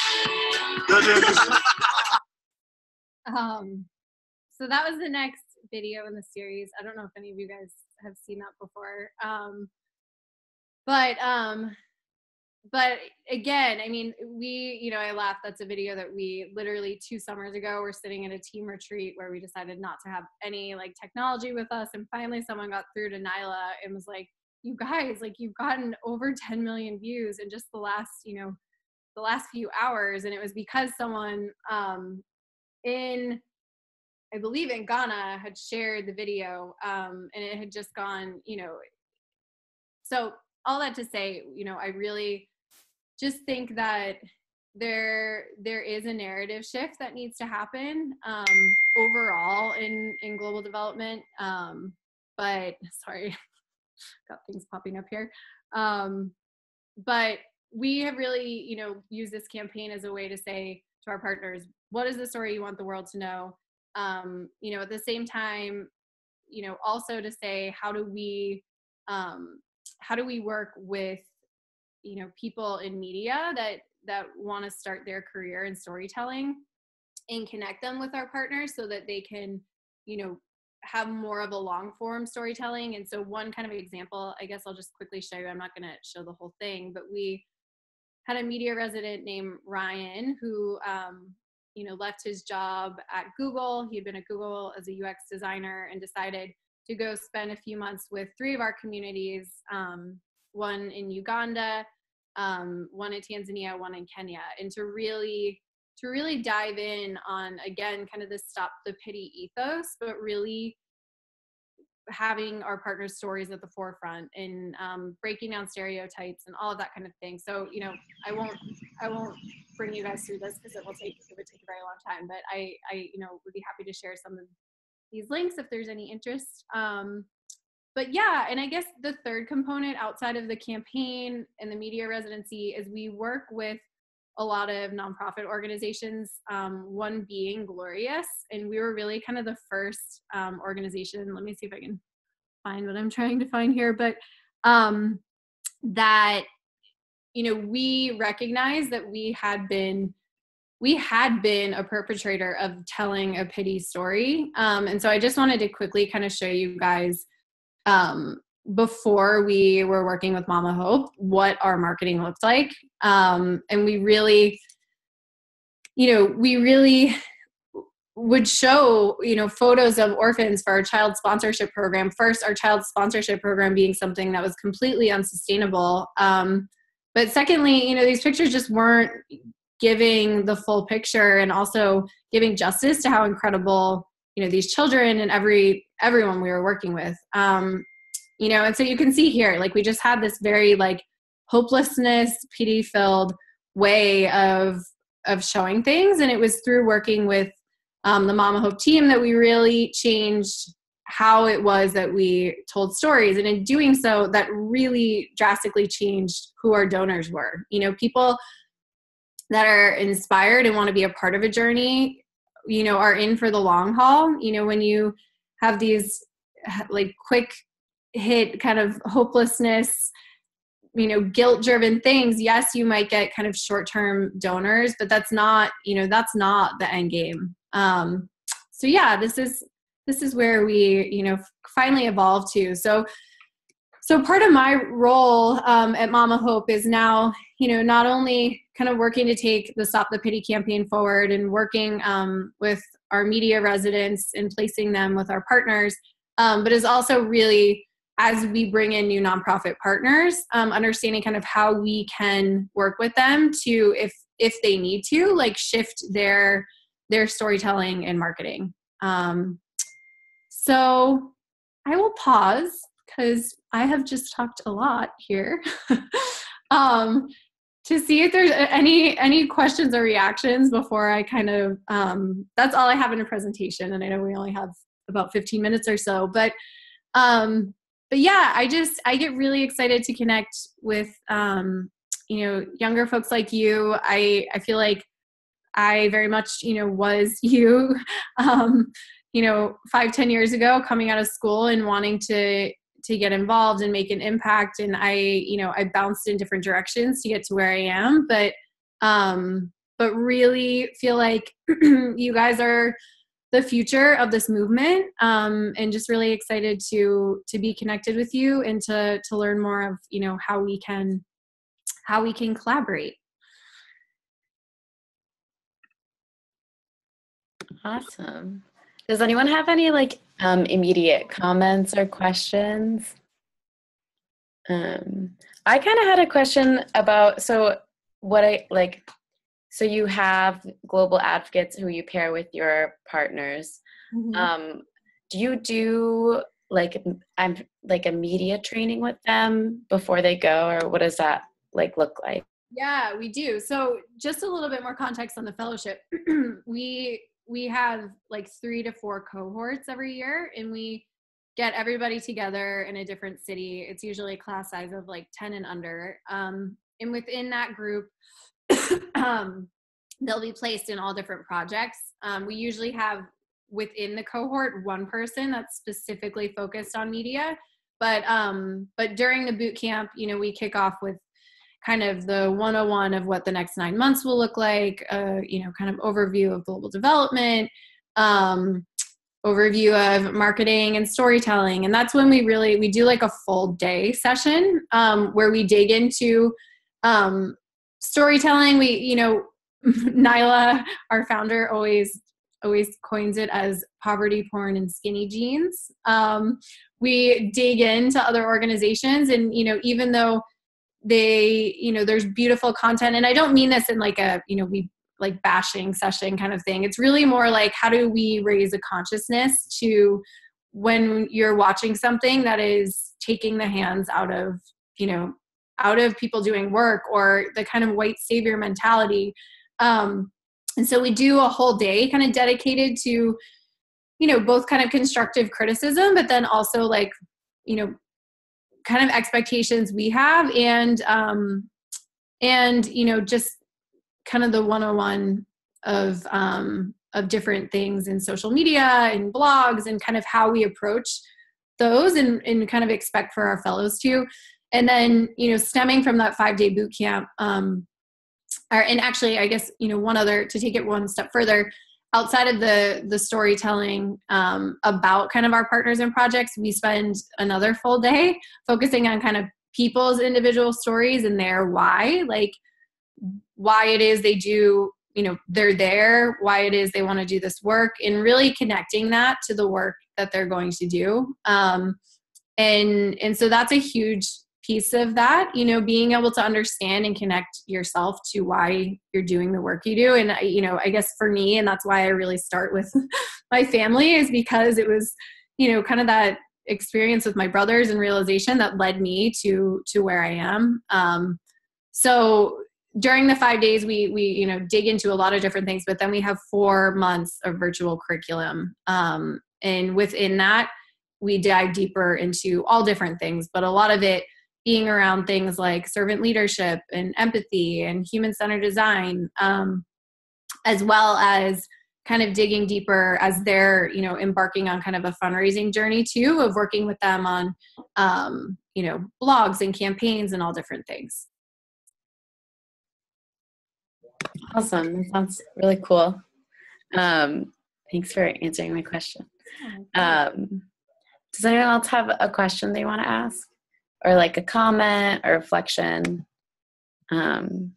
Um, so that was the next video in the series. I don't know if any of you guys have seen that before. Um, but um, but again, I mean, we, you know, I laugh. That's a video that we literally two summers ago were sitting at a team retreat where we decided not to have any like technology with us. And finally someone got through to Nyla and was like, you guys, like you've gotten over ten million views in just the last, you know, the last few hours. And it was because someone um, in, I believe in Ghana had shared the video um, and it had just gone, you know, so all that to say, you know, I really just think that there there is a narrative shift that needs to happen um, overall in, in global development. Um, but sorry, got things popping up here. Um, but we have really, you know, used this campaign as a way to say to our partners, what is the story you want the world to know? Um, you know, at the same time, you know, also to say, how do we, um, how do we work with, you know, people in media that, that want to start their career in storytelling and connect them with our partners so that they can, you know, have more of a long form storytelling. And so one kind of example, I guess I'll just quickly show you, I'm not going to show the whole thing, but we had a media resident named Ryan who, um, you know, left his job at Google. He had been at Google as a U X designer and decided to go spend a few months with three of our communities, um, one in Uganda, um, one in Tanzania, one in Kenya, and to really, to really dive in on, again, kind of the stop the pity ethos, but really having our partners' stories at the forefront and um, breaking down stereotypes and all of that kind of thing. So, you know, I won't, I won't bring you guys through this because it will take, it would take a very long time, but I, I, you know, would be happy to share some of these links if there's any interest. Um, but yeah, and I guess the third component outside of the campaign and the media residency is we work with a lot of nonprofit organizations, um, one being Glorious. And we were really kind of the first um, organization, let me see if I can find what I'm trying to find here, but um, that, you know, we recognize that we had been, we had been a perpetrator of telling a pity story. Um, and so I just wanted to quickly kind of show you guys um, before we were working with Mama Hope, what our marketing looked like. Um, and we really, you know, we really would show, you know, photos of orphans for our child sponsorship program. First, our child sponsorship program being something that was completely unsustainable. Um, but secondly, you know, these pictures just weren't giving the full picture and also giving justice to how incredible, you know, these children and every, everyone we were working with. Um, You know, and so you can see here, like we just had this very like hopelessness, pity-filled way of of showing things, and it was through working with um, the Mama Hope team that we really changed how it was that we told stories, and in doing so, that really drastically changed who our donors were. You know, people that are inspired and want to be a part of a journey, you know, are in for the long haul. You know, when you have these like quick hit kind of hopelessness, you know, guilt-driven things, yes, you might get kind of short-term donors, but that's not, you know, that's not the end game. Um, so yeah, this is, this is where we, you know, finally evolved to. So, so part of my role um, at Mama Hope is now, you know, not only kind of working to take the Stop the Pity campaign forward and working um, with our media residents and placing them with our partners, um, but is also really, as we bring in new nonprofit partners, um, understanding kind of how we can work with them to, if if they need to, like shift their their storytelling and marketing. Um, so I will pause because I have just talked a lot here um, to see if there's any any questions or reactions before I kind of, um, that's all I have in a presentation, and I know we only have about fifteen minutes or so, but um, But yeah, I just, I get really excited to connect with, um, you know, younger folks like you. I, I feel like I very much, you know, was you, um, you know, five, ten years ago coming out of school and wanting to, to get involved and make an impact. And I, you know, I bounced in different directions to get to where I am, but, um, but really feel like you guys are the future of this movement, um, and just really excited to to be connected with you and to to learn more of, you know, how we can how we can collaborate. Awesome. Does anyone have any like um, immediate comments or questions? Um, I kind of had a question about, so what I like, so you have global advocates who you pair with your partners. Mm-hmm. Um, do you do like, I'm like a media training with them before they go, or what does that like look like? Yeah, we do. So just a little bit more context on the fellowship. we we have like three to four cohorts every year, and we get everybody together in a different city. It's usually a class size of like ten and under. Um, and within that group, um, they'll be placed in all different projects. Um, we usually have within the cohort one person that's specifically focused on media. But um, but during the boot camp, you know, we kick off with kind of the one oh one of what the next nine months will look like, uh, you know, kind of overview of global development, um, overview of marketing and storytelling. And that's when we really, we do like a full day session um, where we dig into um, storytelling. We, you know, Nyla, our founder, always always coins it as poverty porn and skinny jeans. Um, we dig into other organizations, and, you know, even though they, you know, there's beautiful content, and I don't mean this in like a, you know, we like bashing session kind of thing. It's really more like, how do we raise a consciousness to when you're watching something that is taking the hands out of, you know, out of people doing work, or the kind of white savior mentality. Um, and so we do a whole day kind of dedicated to, you know, both kind of constructive criticism, but then also like, you know, kind of expectations we have, and, um, and, you know, just kind of the one oh one of, um, of different things in social media and blogs, and kind of how we approach those, and, and kind of expect for our fellows to. And then, you know, stemming from that five day boot camp, um, or, and actually, I guess, you know, one other, to take it one step further, outside of the the storytelling um, about kind of our partners and projects, we spend another full day focusing on kind of people's individual stories and their why, like why it is they do, you know, they're there, why it is they want to do this work, and really connecting that to the work that they're going to do. Um, and and so that's a huge piece of that, you know, being able to understand and connect yourself to why you're doing the work you do. And, you know, I guess for me, and that's why I really start with my family, is because it was, you know, kind of that experience with my brothers and realization that led me to, to where I am. Um, so during the five days, we, we, you know, dig into a lot of different things, but then we have four months of virtual curriculum. Um, and within that, we dive deeper into all different things, but a lot of it being around things like servant leadership and empathy and human-centered design, um, as well as kind of digging deeper as they're, you know, embarking on kind of a fundraising journey too, of working with them on, um, you know, blogs and campaigns and all different things. Awesome. That sounds really cool. Um, thanks for answering my question. Um, does anyone else have a question they want to ask? Or like a comment or reflection? Um,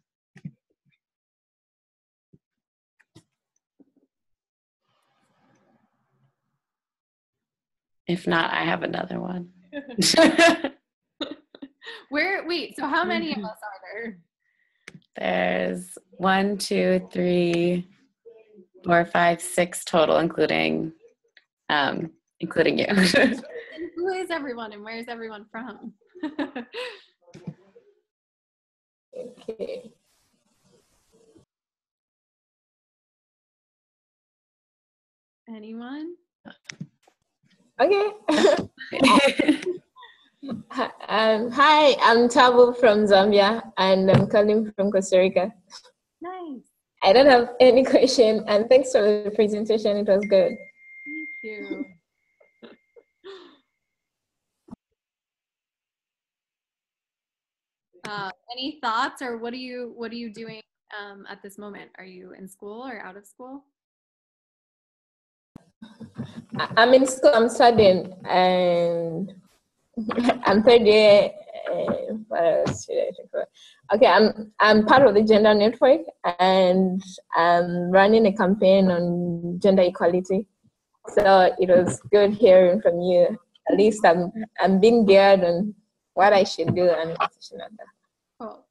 if not, I have another one. Where, wait, so how many of us are there? There's one, two, three, four, five, six total, including um, including you. And who is everyone, and where is everyone from? Okay. Anyone? Okay. um, hi, I'm Tabo from Zambia, and I'm calling from Costa Rica. Nice. I don't have any question, and thanks for the presentation. It was good. Thank you. Uh, any thoughts, or what are you what are you doing um, at this moment? Are you in school or out of school? I- I'm in school. I'm studying, and I'm third year. Uh, what else should I think about? Okay, I'm I'm part of the Gender Network, and I'm running a campaign on gender equality. So it was good hearing from you. At least I'm I'm being geared on what I should do and what I should not do. Cool.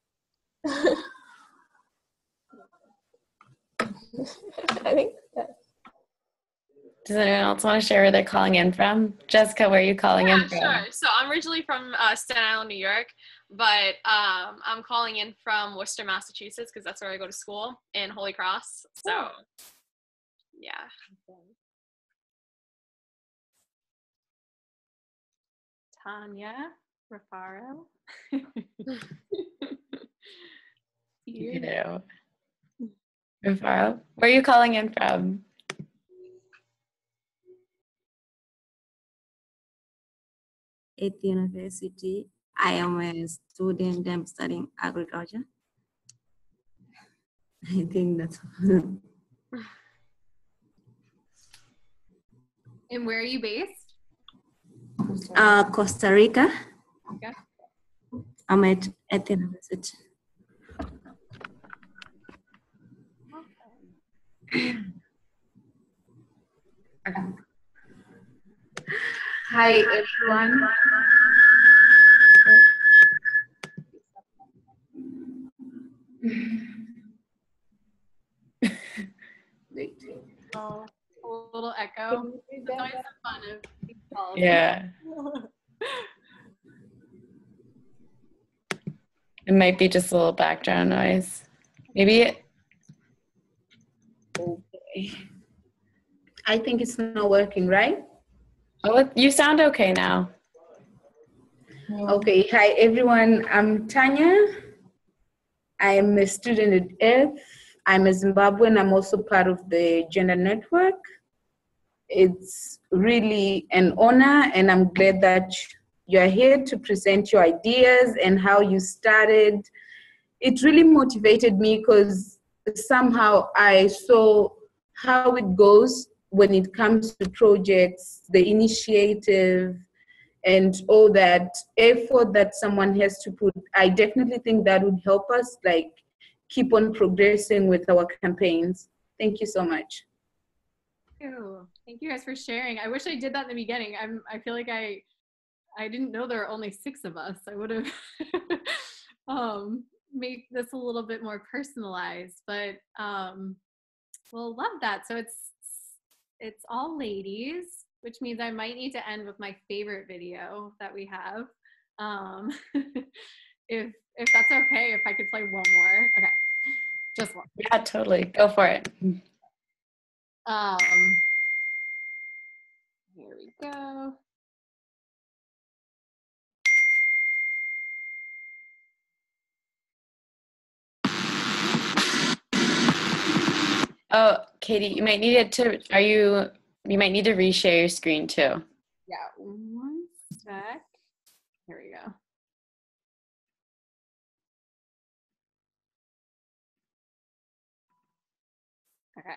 I think that. Does anyone else want to share where they're calling in from? Jessica, where are you calling Yeah, in from? sure. So I'm originally from uh, Staten Island, New York, but um, I'm calling in from Worcester, Massachusetts, because that's where I go to school, in Holy Cross. So, yeah. Tanya Rafaro. You know. Rafaro. Where are you calling in from? At the university, I am a student. I'm studying agriculture. I think that's. And where are you based? Uh, Costa Rica. Okay. I'm at, at the university. Hi, everyone. Oh, a little echo. It's always so fun of these calls. Yeah. It might be just a little background noise. Maybe it. Okay. I think it's not working, right? Oh, you sound okay now. Okay. Hi, everyone. I'm Tanya. I'm a student at F. I'm a Zimbabwean. I'm also part of the Gender Network. It's really an honor, and I'm glad that you're here to present your ideas and how you started. It really motivated me because somehow I saw how it goes when it comes to projects, the initiative, and all that effort that someone has to put. I definitely think that would help us like keep on progressing with our campaigns. Thank you so much. Thank you. Thank you guys for sharing. I wish I did that in the beginning. I'm, I feel like I I didn't know there were only six of us. I would have um, made this a little bit more personalized, but um, we'll love that. So it's it's all ladies, which means I might need to end with my favorite video that we have. Um, if if that's okay, if I could play one more. Okay, just one. Yeah, totally. Go for it. Um, here we go. Oh, Katie, you might need it to, are you, you might need to reshare your screen too. Yeah, one sec. Here we go. Okay.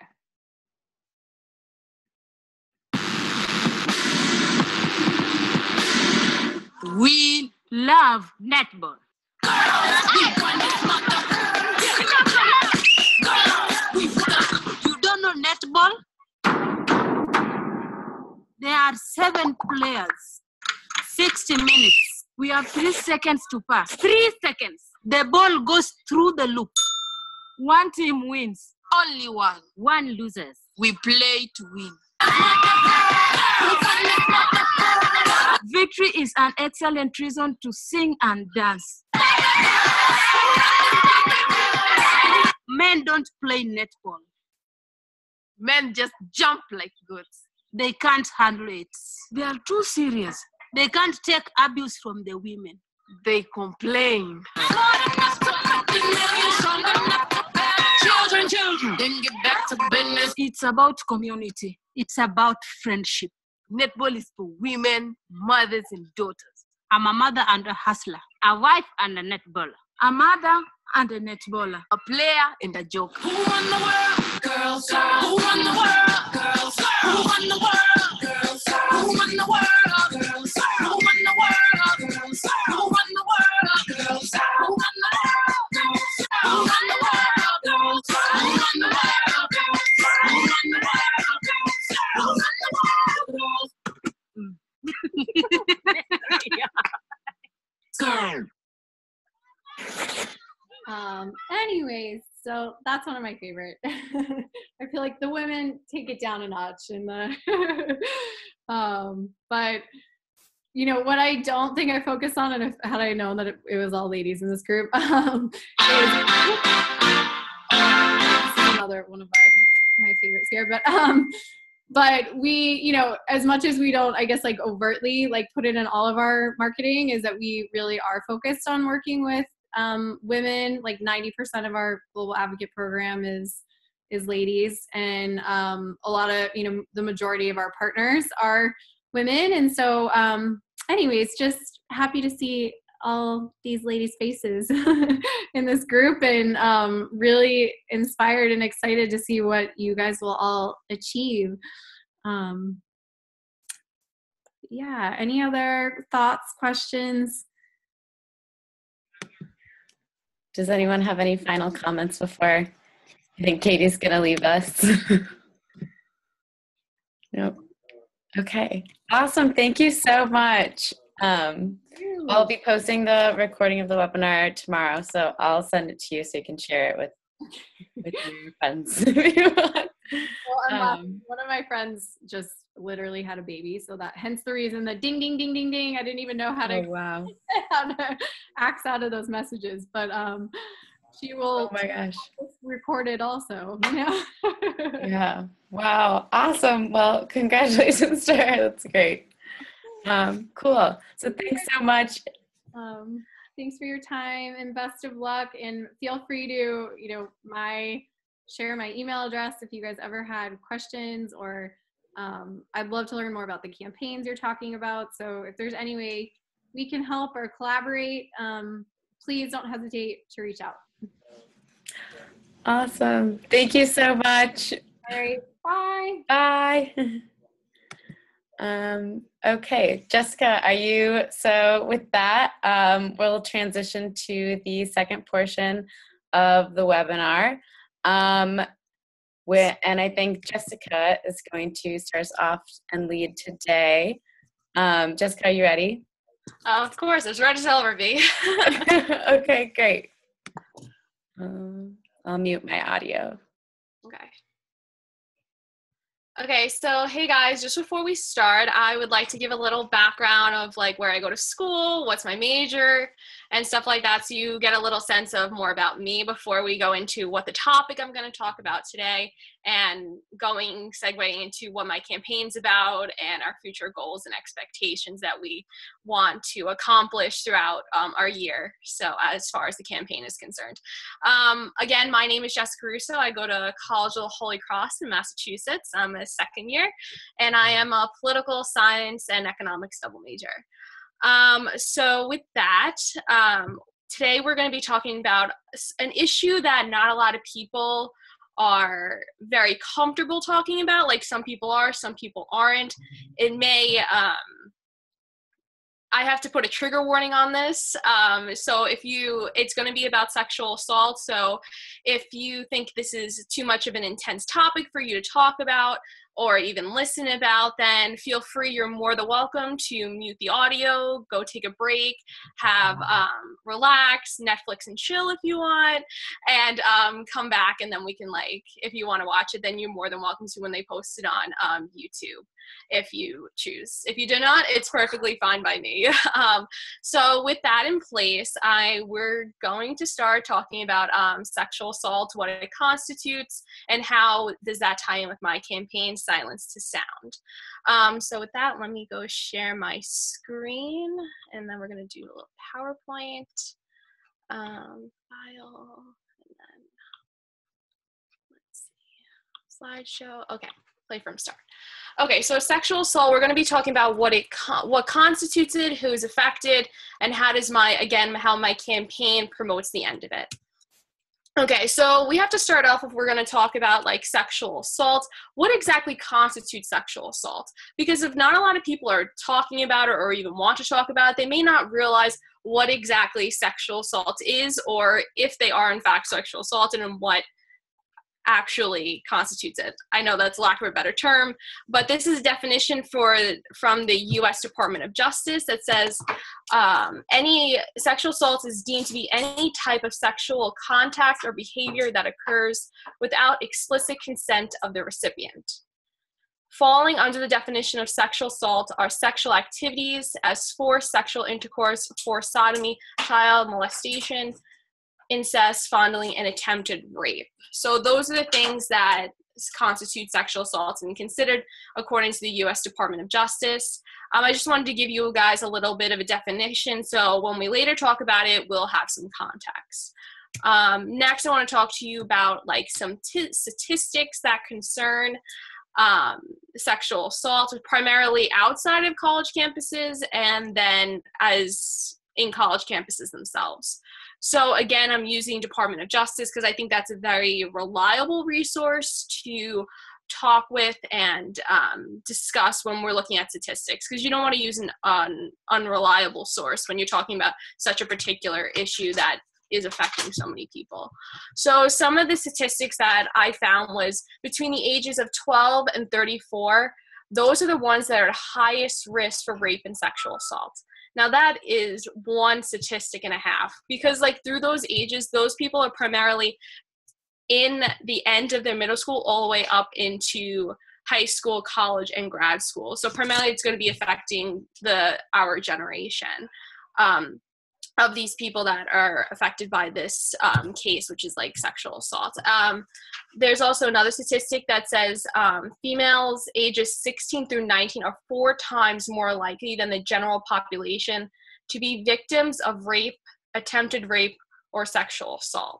We love netball. You don't know netball? There are seven players, sixty minutes. We have three seconds to pass. Three seconds. The ball goes through the loop. One team wins. Only one. One loses. We play to win. Victory is an excellent reason to sing and dance. Men don't play netball. Men just jump like goats. They can't handle it. They are too serious. They can't take abuse from the women. They complain. Children, children, then get back to business. It's about community. It's about friendship. Netball is for women, mothers, and daughters. I'm a mother and a hustler. A wife and a netballer. A mother and a netballer. A player and a joker. Who won the world? Girls, girls. Who won the world? Girls, girls. Who won the world? Girls, girls. Who won the world? Girls, girls. Who won the world? Girls, girls. Who won the world? Girls, girls. Who won the world? Girls, girls. Who won the world? Girls, girls. Who won the world? Girls, girls. Who won the world? Girls, girls. Who won the world? Girls. Um, anyways, so that's one of my favorite. I feel like the women take it down a notch in the, um, but you know, what I don't think I focused on, and if had I known that it, it was all ladies in this group, um, is, this is another one of our, my favorites here, but um, but we, you know, as much as we don't, I guess, like overtly like put it in all of our marketing, is that we really are focused on working with um, women. Like ninety percent of our Global Advocate program is is ladies, and um, a lot of, you know, the majority of our partners are women. And so um, anyways, just happy to see all these ladies' faces in this group, and um, really inspired and excited to see what you guys will all achieve. Um, yeah, any other thoughts, questions? Does anyone have any final comments before I think Katie's gonna leave us? Nope. Okay, awesome. Thank you so much. Um, I'll be posting the recording of the webinar tomorrow, so I'll send it to you so you can share it with, with your friends if you want. Well, I'm Um, laughing. One of my friends just literally had a baby, so that hence the reason the ding, ding, ding, ding, ding. I didn't even know how to, oh, wow. how to act out of those messages, but um, she will Oh my gosh. record it also. You know? Yeah. Wow. Awesome. Well, congratulations to her. That's great. Um, cool. So thanks so much. Um, thanks for your time and best of luck. And feel free to, you know, my share my email address if you guys ever had questions, or um, I'd love to learn more about the campaigns you're talking about. So if there's any way we can help or collaborate, um, please don't hesitate to reach out. Awesome. Thank you so much. All right. Bye. Bye. Um, okay, Jessica, are you, so with that, um, we'll transition to the second portion of the webinar. Um, where, and I think Jessica is going to start us off and lead today. Um, Jessica, are you ready? Uh, of course, as ready as I'll ever be. Okay, great. Um, I'll mute my audio. Okay. Okay, so hey guys, just before we start, I would like to give a little background of like where I go to school, what's my major, and stuff like that, so you get a little sense of more about me before we go into what the topic I'm going to talk about today, and going, segueing into what my campaign's about and our future goals and expectations that we want to accomplish throughout um, our year, so as far as the campaign is concerned. Um, again, my name is Jessica Russo. I go to College of Holy Cross in Massachusetts. I'm a second year, and I am a political science and economics double major. Um, so with that, um, today we're going to be talking about an issue that not a lot of people are very comfortable talking about. Like some people are, some people aren't. It may, um, I have to put a trigger warning on this. Um, so if you, it's going to be about sexual assault. So if you think this is too much of an intense topic for you to talk about or even listen about, then feel free, you're more than welcome to mute the audio, go take a break, have, um, relax, Netflix and chill if you want, and um, come back, and then we can, like, if you want to watch it, then you're more than welcome to when they post it on um, YouTube, if you choose. If you do not, it's perfectly fine by me. um, so with that in place, I we're going to start talking about um, sexual assault, what it constitutes, and how does that tie in with my campaign, Silence to Sound. Um, so with that, let me go share my screen, and then we're going to do a little PowerPoint um, file, and then let's see, slideshow. Okay, play from start. Okay, so sexual assault, we're going to be talking about what it what constitutes it, who's affected, and how does my, again, how my campaign promotes the end of it. Okay, so we have to start off if we're going to talk about like sexual assault. What exactly constitutes sexual assault? Because if not a lot of people are talking about it or even want to talk about it, they may not realize what exactly sexual assault is, or if they are in fact sexual assaulted and what actually constitutes it. I know that's lack of a better term, but this is a definition for from the U S Department of Justice that says um, any sexual assault is deemed to be any type of sexual contact or behavior that occurs without explicit consent of the recipient. Falling under the definition of sexual assault are sexual activities as forced sexual intercourse, forced sodomy, child molestation, incest, fondling, and attempted rape. So those are the things that constitute sexual assault and considered according to the U S Department of Justice. Um, I just wanted to give you guys a little bit of a definition, so when we later talk about it, we'll have some context. Um, next, I want to talk to you about like some t- statistics that concern um, sexual assault, primarily outside of college campuses and then as in college campuses themselves. So again, I'm using Department of Justice because I think that's a very reliable resource to talk with and um, discuss when we're looking at statistics, because you don't want to use an un- unreliable source when you're talking about such a particular issue that is affecting so many people. So some of the statistics that I found was between the ages of twelve and thirty-four, those are the ones that are at highest risk for rape and sexual assault. Now that is one statistic and a half, because like through those ages, those people are primarily in the end of their middle school all the way up into high school, college, and grad school. So primarily it's going to be affecting the our generation um, of these people that are affected by this um, case, which is like sexual assault. Um, there's also another statistic that says um, females ages sixteen through nineteen are four times more likely than the general population to be victims of rape, attempted rape, or sexual assault.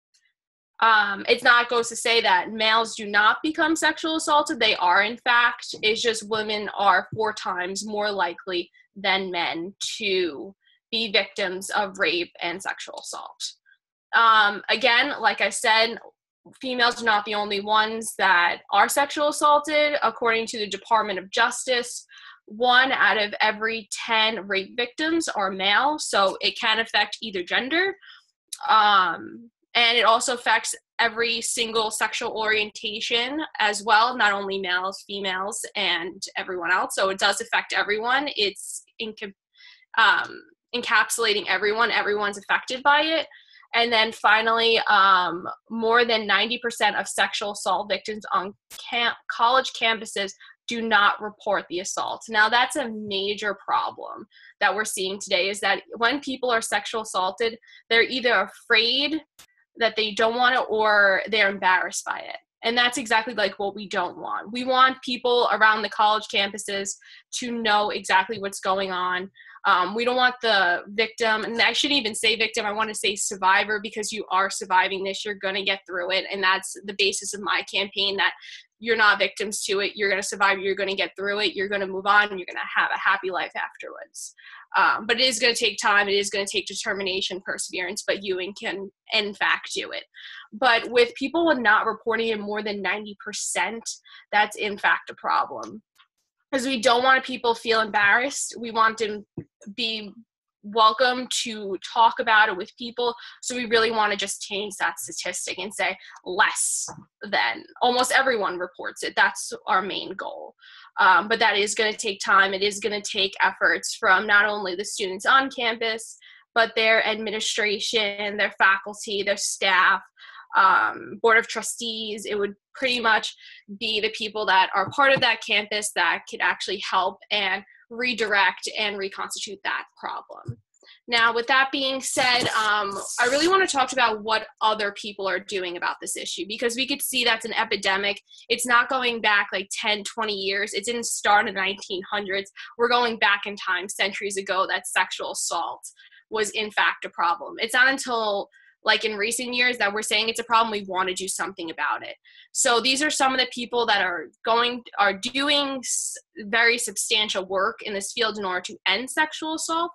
Um, it's not goes to say that males do not become sexual assaulted. They are, in fact. It's just women are four times more likely than men to be victims of rape and sexual assault. Um, again, like I said, females are not the only ones that are sexual assaulted. According to the Department of Justice, one out of every ten rape victims are male, so it can affect either gender. Um, and it also affects every single sexual orientation as well, not only males, females, and everyone else. So it does affect everyone. It's inc- um, encapsulating everyone. Everyone's affected by it. And then finally, um, more than ninety percent of sexual assault victims on camp- college campuses do not report the assault. Now, that's a major problem that we're seeing today, is that when people are sexual assaulted, they're either afraid that they don't want it or they're embarrassed by it. And that's exactly like what we don't want. We want people around the college campuses to know exactly what's going on. Um, we don't want the victim, and I shouldn't even say victim, I want to say survivor, because you are surviving this, you're going to get through it. And that's the basis of my campaign, that you're not victims to it, you're going to survive, you're going to get through it, you're going to move on, and you're going to have a happy life afterwards. Um, but it is going to take time, it is going to take determination, perseverance, but you can, in fact, do it. But with people not reporting it more than ninety percent, that's in fact a problem. Because we don't want people to feel embarrassed. We want them to be welcome to talk about it with people. So we really want to just change that statistic and say less than. Almost everyone reports it. That's our main goal. Um, but that is going to take time. It is going to take efforts from not only the students on campus, but their administration, their faculty, their staff, um, board of trustees. It would pretty much be the people that are part of that campus that could actually help and redirect and reconstitute that problem. Now, with that being said, um, I really want to talk about what other people are doing about this issue, because we could see that's an epidemic. It's not going back like ten, twenty years. It didn't start in the nineteen hundreds. We're going back in time centuries ago that sexual assault was in fact a problem. It's not until like in recent years that we're saying it's a problem, we want to do something about it. So these are some of the people that are going, are doing very substantial work in this field in order to end sexual assault.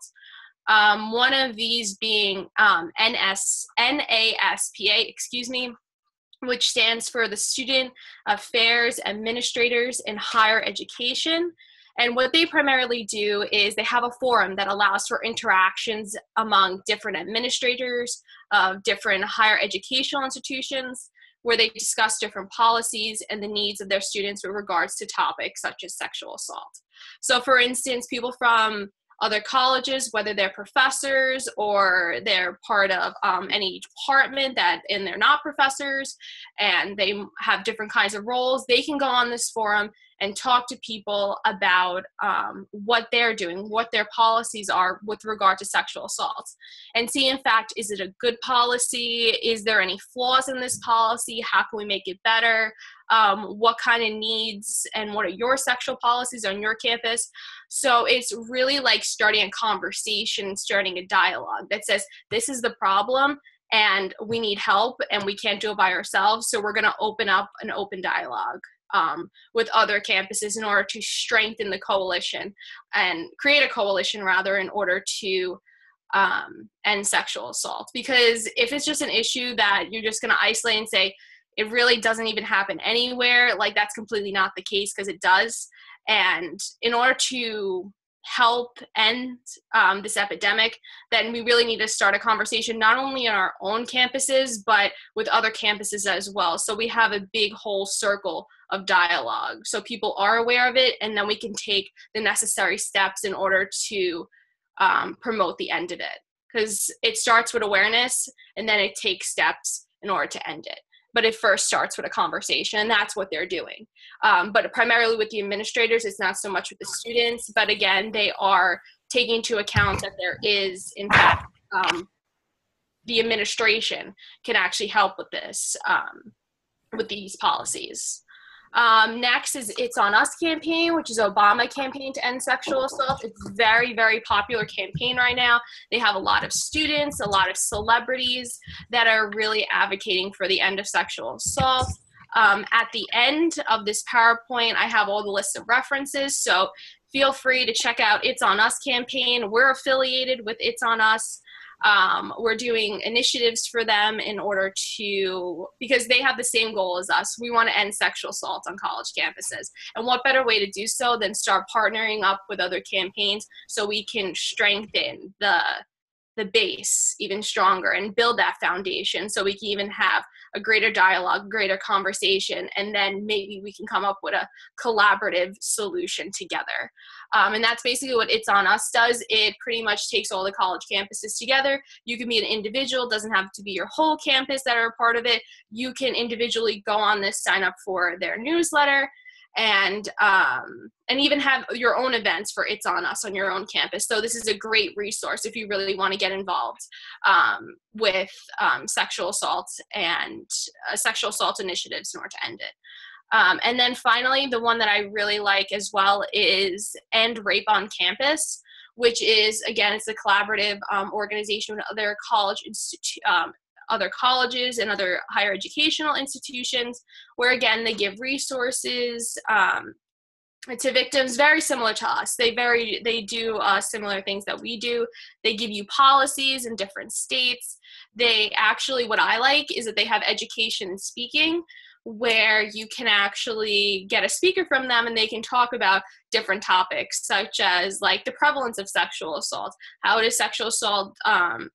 Um, one of these being um, N S, N A S P A, excuse me, which stands for the Student Affairs Administrators in Higher Education. And what they primarily do is they have a forum that allows for interactions among different administrators of different higher educational institutions, where they discuss different policies and the needs of their students with regards to topics such as sexual assault. So for instance, people from other colleges, whether they're professors or they're part of um, any department that, and they're not professors, and they have different kinds of roles, they can go on this forum and talk to people about um, what they're doing, what their policies are with regard to sexual assaults, and see, in fact, is it a good policy? Is there any flaws in this policy? How can we make it better? Um, what kind of needs and what are your sexual policies on your campus? So it's really like starting a conversation, starting a dialogue that says, this is the problem and we need help and we can't do it by ourselves. So we're going to open up an open dialogue um, with other campuses in order to strengthen the coalition and create a coalition rather in order to um, end sexual assault. Because if it's just an issue that you're just going to isolate and say, it really doesn't even happen anywhere, like that's completely not the case, because it does. And in order to help end um, this epidemic, then we really need to start a conversation not only on our own campuses, but with other campuses as well. So we have a big whole circle of dialogue. So people are aware of it, and then we can take the necessary steps in order to um, promote the end of it. Because it starts with awareness, and then it takes steps in order to end it. But it first starts with a conversation, and that's what they're doing. Um, but primarily with the administrators, it's not so much with the students, but again, they are taking into account that there is, in fact, um, the administration can actually help with this, um, with these policies. Um, next is It's On Us campaign, which is Obama campaign to end sexual assault. It's a very, very popular campaign right now. They have a lot of students, a lot of celebrities that are really advocating for the end of sexual assault. Um, at the end of this PowerPoint, I have all the lists of references, so feel free to check out It's On Us campaign. We're affiliated with It's On Us. Um, we're doing initiatives for them in order to, because they have the same goal as us. We want to end sexual assault on college campuses. And what better way to do so than start partnering up with other campaigns so we can strengthen the the base even stronger and build that foundation so we can even have a greater dialogue, greater conversation, and then maybe we can come up with a collaborative solution together. Um, and that's basically what It's On Us does. It pretty much takes all the college campuses together. You can be an individual, doesn't have to be your whole campus that are a part of it. You can individually go on this, sign up for their newsletter, and um, and even have your own events for It's On Us on your own campus. So this is a great resource if you really want to get involved um, with um, sexual assault and uh, sexual assault initiatives in order to end it. Um, and then finally, the one that I really like as well is End Rape on Campus, which is, again, it's a collaborative um, organization with other college institute, um, other colleges and other higher educational institutions, where again they give resources um, to victims very similar to us. They very they do uh, similar things that we do. They give you policies in different states. They actually, what I like is that they have education and speaking, where you can actually get a speaker from them and they can talk about different topics, such as like the prevalence of sexual assault. How does sexual assault um,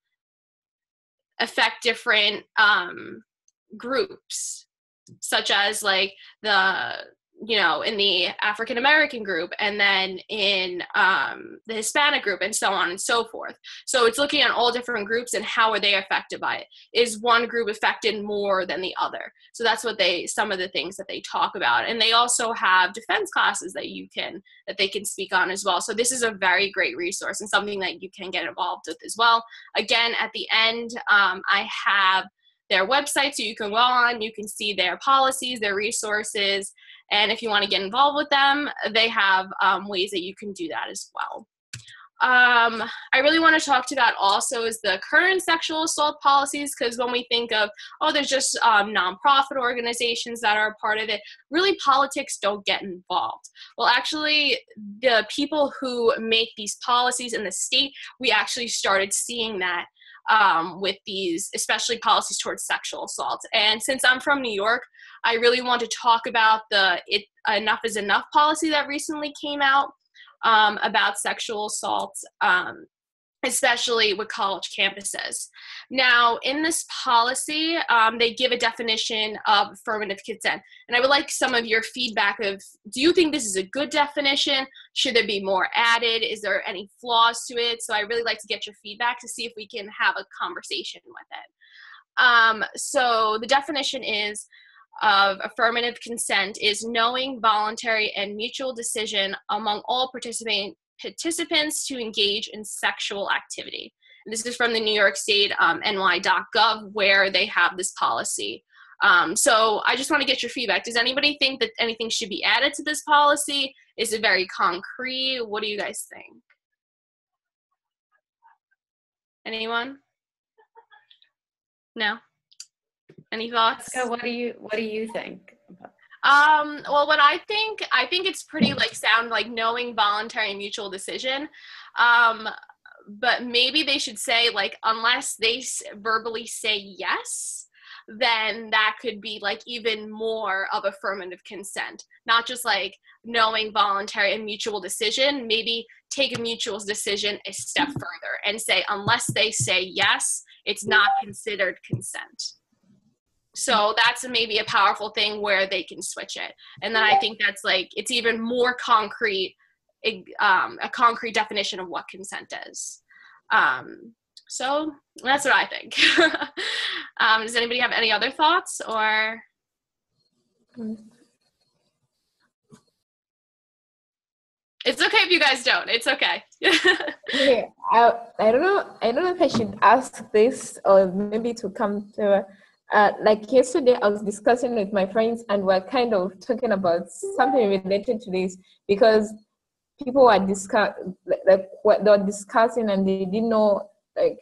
affect different um, groups, such as like the, you know, in the African American group, and then in um, the Hispanic group, and so on and so forth. So it's looking at all different groups and how are they affected by it. Is one group affected more than the other? So that's what they, some of the things that they talk about. And they also have defense classes that you can, that they can speak on as well. So this is a very great resource and something that you can get involved with as well. Again, at the end, um, I have their website, so you can go on, you can see their policies, their resources, and if you want to get involved with them, they have um, ways that you can do that as well. Um, I really want to talk about also is the current sexual assault policies, because when we think of, oh, there's just um, nonprofit organizations that are a part of it, really politics don't get involved. Well, actually, the people who make these policies in the state, we actually started seeing that Um, with these, especially policies towards sexual assault. And since I'm from New York, I really want to talk about the it, Enough is Enough policy that recently came out um, about sexual assault, um, especially with college campuses. Now, in this policy, um, they give a definition of affirmative consent. And I would like some of your feedback of, do you think this is a good definition? Should there be more added? Is there any flaws to it? So I really like to get your feedback to see if we can have a conversation with it. Um, so the definition is, of affirmative consent is knowing, voluntary, and mutual decision among all participant participants to engage in sexual activity. And this is from the New York State um, N Y dot gov, where they have this policy. Um, so I just want to get your feedback. Does anybody think that anything should be added to this policy? Is it very concrete? What do you guys think? Anyone? No? Any thoughts? So what do you what do you think? Um, well, what I think, I think it's pretty like sound like knowing, voluntary, and mutual decision. Um, but maybe they should say like, unless they s- verbally say yes, then that could be like even more of affirmative consent, not just like knowing, voluntary, and mutual decision. Maybe take a mutual decision a step further and say, unless they say yes, it's not considered consent. So that's maybe a powerful thing where they can switch it. And then I think that's like, it's even more concrete, um, a concrete definition of what consent is. Um, so that's what I think. um, does anybody have any other thoughts or? It's okay if you guys don't, it's okay. Okay, I, I don't know, I don't know if I should ask this or maybe to come to Uh, like yesterday, I was discussing with my friends and we're kind of talking about something related to this because people were discuss like what they were discussing and they didn't know like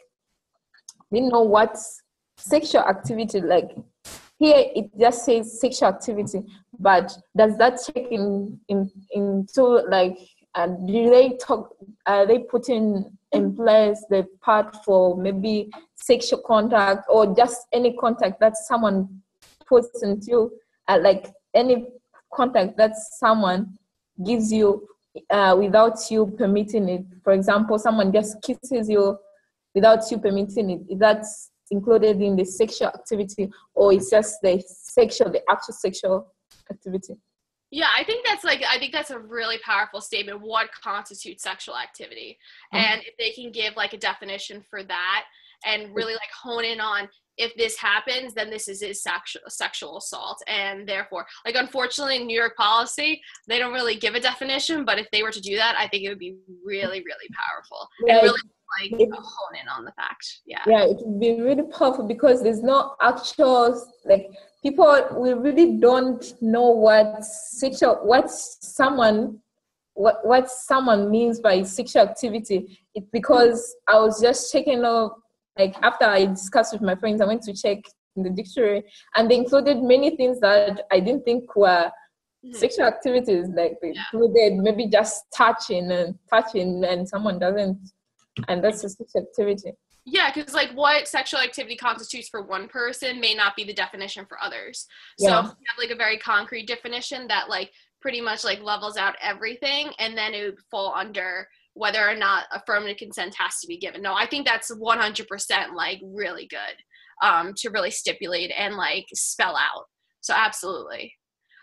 didn't know what sexual activity like. Here it just says sexual activity, but does that check in in into like uh, do they talk? Are they putting in place the part for maybe sexual contact or just any contact that someone puts into uh, like any contact that someone gives you uh, without you permitting it? For example, someone just kisses you without you permitting it. Is that included in the sexual activity, or it's just the sexual, the actual sexual activity? Yeah, I think that's like, I think that's a really powerful statement. What constitutes sexual activity? Mm-hmm. And if they can give like a definition for that and really like hone in on, if this happens, then this is, is sexual, sexual assault. And therefore, like, unfortunately in New York policy, they don't really give a definition, but if they were to do that, I think it would be really, really powerful. Yeah, and really like it, hone in on the fact. Yeah. Yeah, it would be really powerful because there's no actual, like, people, we really don't know what sexual, what someone, what, what someone means by sexual activity. It's because I was just checking out, like, after I discussed with my friends, I went to check in the dictionary, and they included many things that I didn't think were mm-hmm. sexual activities. Like, they yeah. included maybe just touching and touching, and someone doesn't, and that's a sexual activity. Yeah, because like what sexual activity constitutes for one person may not be the definition for others. So Yeah. if you have like a very concrete definition that like pretty much like levels out everything, and then it would fall under whether or not affirmative consent has to be given. No, I think that's one hundred percent like really good um, to really stipulate and like spell out. So absolutely.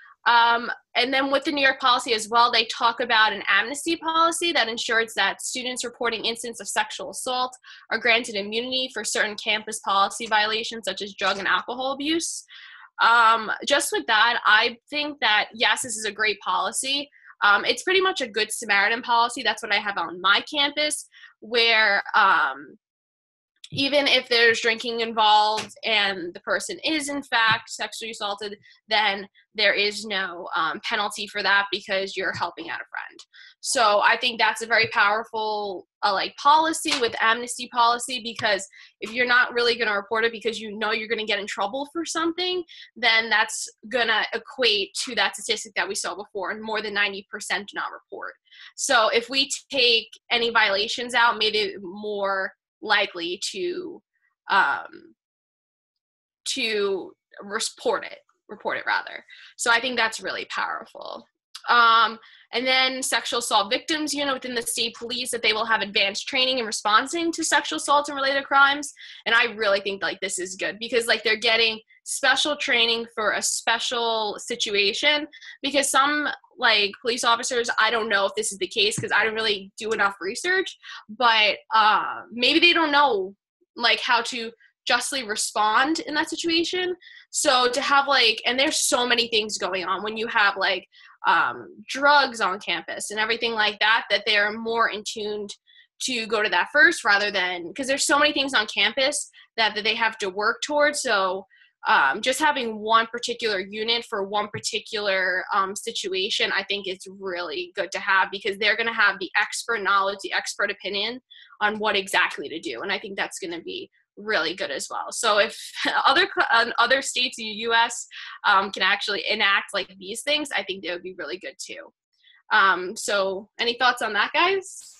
Um, and then with the New York policy as well, they talk about an amnesty policy that ensures that students reporting incidents of sexual assault are granted immunity for certain campus policy violations such as drug and alcohol abuse. Um, just with that, I think that, yes, this is a great policy. Um, it's pretty much a good Samaritan policy. That's what I have on my campus, where um, even if there's drinking involved and the person is in fact sexually assaulted, then there is no um, penalty for that because you're helping out a friend. So I think that's a very powerful uh, like policy with amnesty policy, because if you're not really going to report it because you know you're going to get in trouble for something, then that's going to equate to that statistic that we saw before, and more than ninety percent do not report. So if we take any violations out, made it more likely to um, to report it, report it rather. So I think that's really powerful. Um, and then sexual assault victims, you know, within the state police, that they will have advanced training in responding to sexual assault and related crimes. And I really think like this is good because like they're getting special training for a special situation, because some like police officers, I don't know if this is the case because I don't really do enough research, but uh, maybe they don't know like how to justly respond in that situation. So to have like, and there's so many things going on when you have like um, drugs on campus and everything like that, that they're more in tuned to go to that first rather than, because there's so many things on campus that, that they have to work towards. So um, just having one particular unit for one particular um, situation, I think is really good to have, because they're going to have the expert knowledge, the expert opinion on what exactly to do. And I think that's going to be really good as well. So if other uh, other states in the U S um, can actually enact like these things, I think they would be really good too. Um, so any thoughts on that, guys?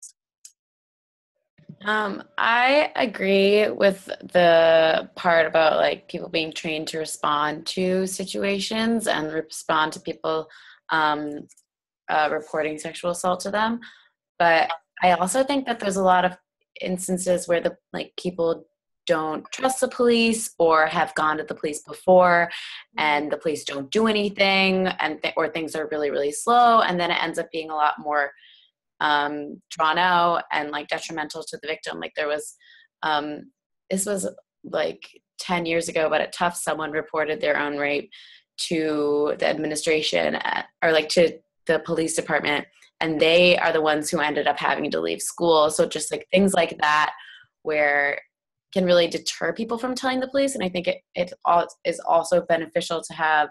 Um, I agree with the part about like people being trained to respond to situations and respond to people um, uh, reporting sexual assault to them. But I also think that there's a lot of instances where the like people don't trust the police or have gone to the police before and the police don't do anything, and th- or things are really, really slow, and then it ends up being a lot more um, drawn out and like detrimental to the victim. Like there was, um, this was like ten years ago, but at Tufts, someone reported their own rape to the administration at, or like to the police department, and they are the ones who ended up having to leave school. So just like things like that where can really deter people from telling the police. And I think it, it all is also beneficial to have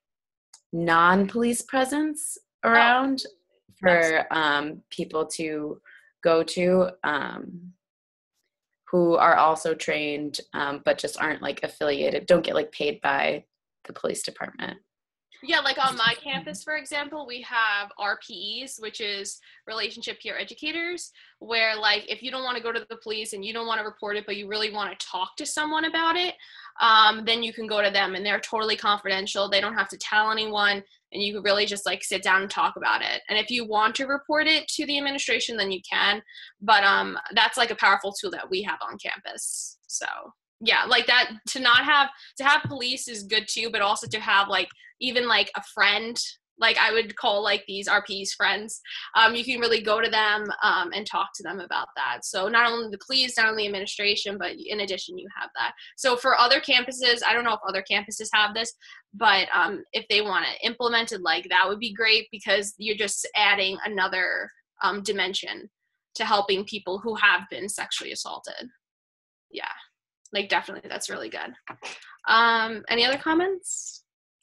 non-police presence around oh. for um, people to go to um, who are also trained, um, but just aren't like affiliated, don't get like paid by the police department. Yeah, like on my campus, for example, we have R P Es, which is relationship peer educators, where like if you don't want to go to the police and you don't want to report it, but you really want to talk to someone about it, um, then you can go to them, and they're totally confidential. They don't have to tell anyone, and you can really just like sit down and talk about it. And if you want to report it to the administration, then you can. But um, that's like a powerful tool that we have on campus. So yeah, like that, to not have, to have police is good too, but also to have like, even like a friend, like I would call like these R P Es friends. Um, you can really go to them um, and talk to them about that. So not only the police, not only administration, but in addition, you have that. So for other campuses, I don't know if other campuses have this, but um, if they want to implement it, like that would be great, because you're just adding another um, dimension to helping people who have been sexually assaulted. Yeah, like definitely, that's really good. Um, any other comments?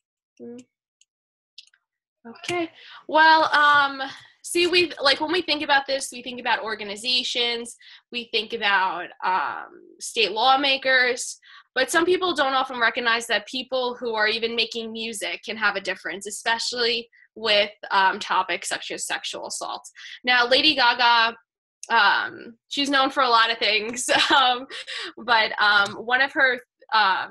Okay, well, um, see, we like when we think about this, we think about organizations, we think about um, state lawmakers, but some people don't often recognize that people who are even making music can have a difference, especially with um, topics such as sexual assault. Now, Lady Gaga, um, she's known for a lot of things, um, but um, one of her um,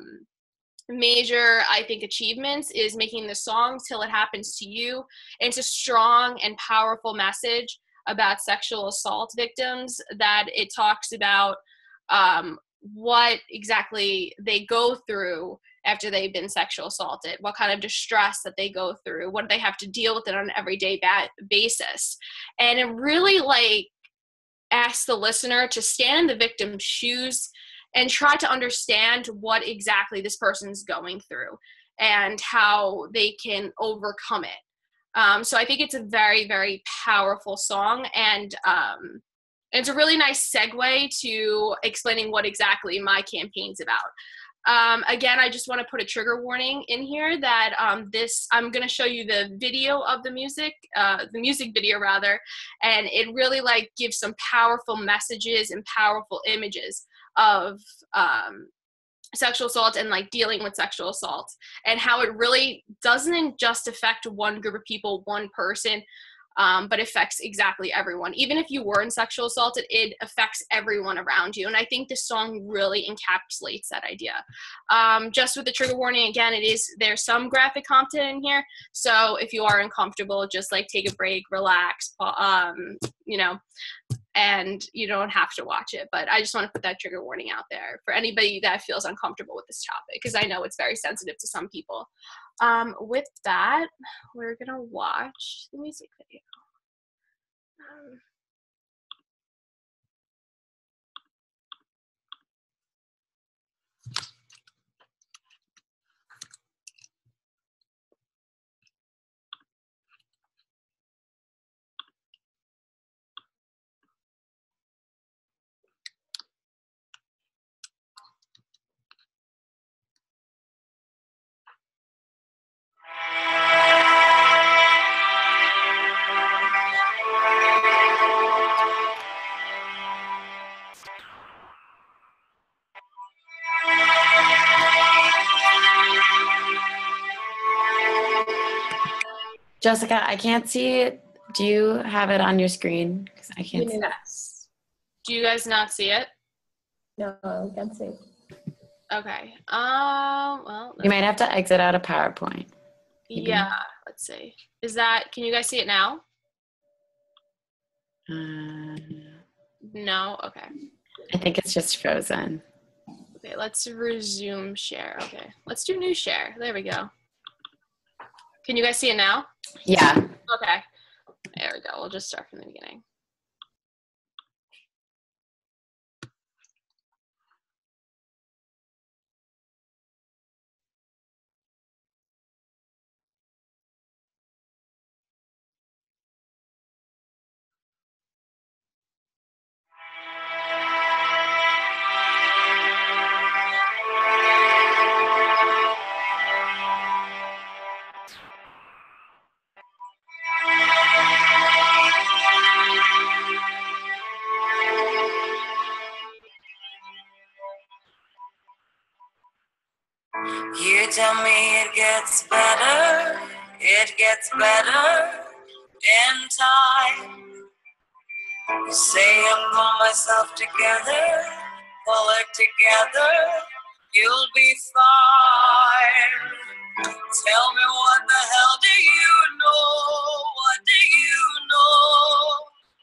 major, I think, achievements is making the song Till It Happens to You into strong and powerful message about sexual assault victims, that it talks about um, what exactly they go through after they've been sexual assaulted, what kind of distress that they go through, what they have to deal with it on an everyday ba- basis. And it really like asks the listener to stand in the victim's shoes and try to understand what exactly this person's going through and how they can overcome it. Um, so I think it's a very, very powerful song, and um, it's a really nice segue to explaining what exactly my campaign's about. Um, again, I just want to put a trigger warning in here that um, this, I'm going to show you the video of the music, uh, the music video rather, and it really like gives some powerful messages and powerful images of um, sexual assault and like dealing with sexual assault, and how it really doesn't just affect one group of people, one person, um, but affects exactly everyone. Even if you weren't sexual assaulted, it affects everyone around you. And I think this song really encapsulates that idea. Um, just with the trigger warning, again, it is, there's some graphic content in here. So if you are uncomfortable, just like take a break, relax, um, you know, and you don't have to watch it. But I just want to put that trigger warning out there for anybody that feels uncomfortable with this topic, because I know it's very sensitive to some people. Um, with that, we're going to watch the music video. Um, Jessica, I can't see it. Do you have it on your screen? 'Cause I can't see it. Yes. Do you guys not see it? No, I can't see. Okay. Um. Well. You might have to exit out of PowerPoint. Maybe. Yeah. Let's see. Is that? Can you guys see it now? Uh, No. Okay. I think it's just frozen. Okay. Let's resume share. Okay. Let's do new share. There we go. Can you guys see it now? Yeah. Okay. There we go. We'll just start from the beginning. You tell me it gets better, it gets better in time. You say I'll pull myself together, pull it together, you'll be fine. Tell me what the hell do you know, what do you know?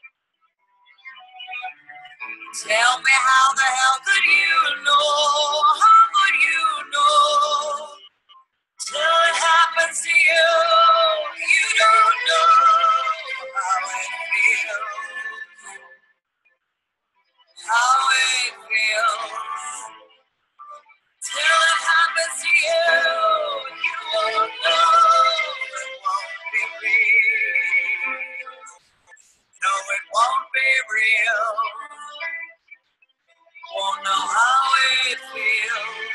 Tell me how the hell could you know, how could you know? Till it happens to you, you don't know how it feels, how it feels. Till it happens to you, you won't know, it won't be real. No, it won't be real. Won't know how it feels.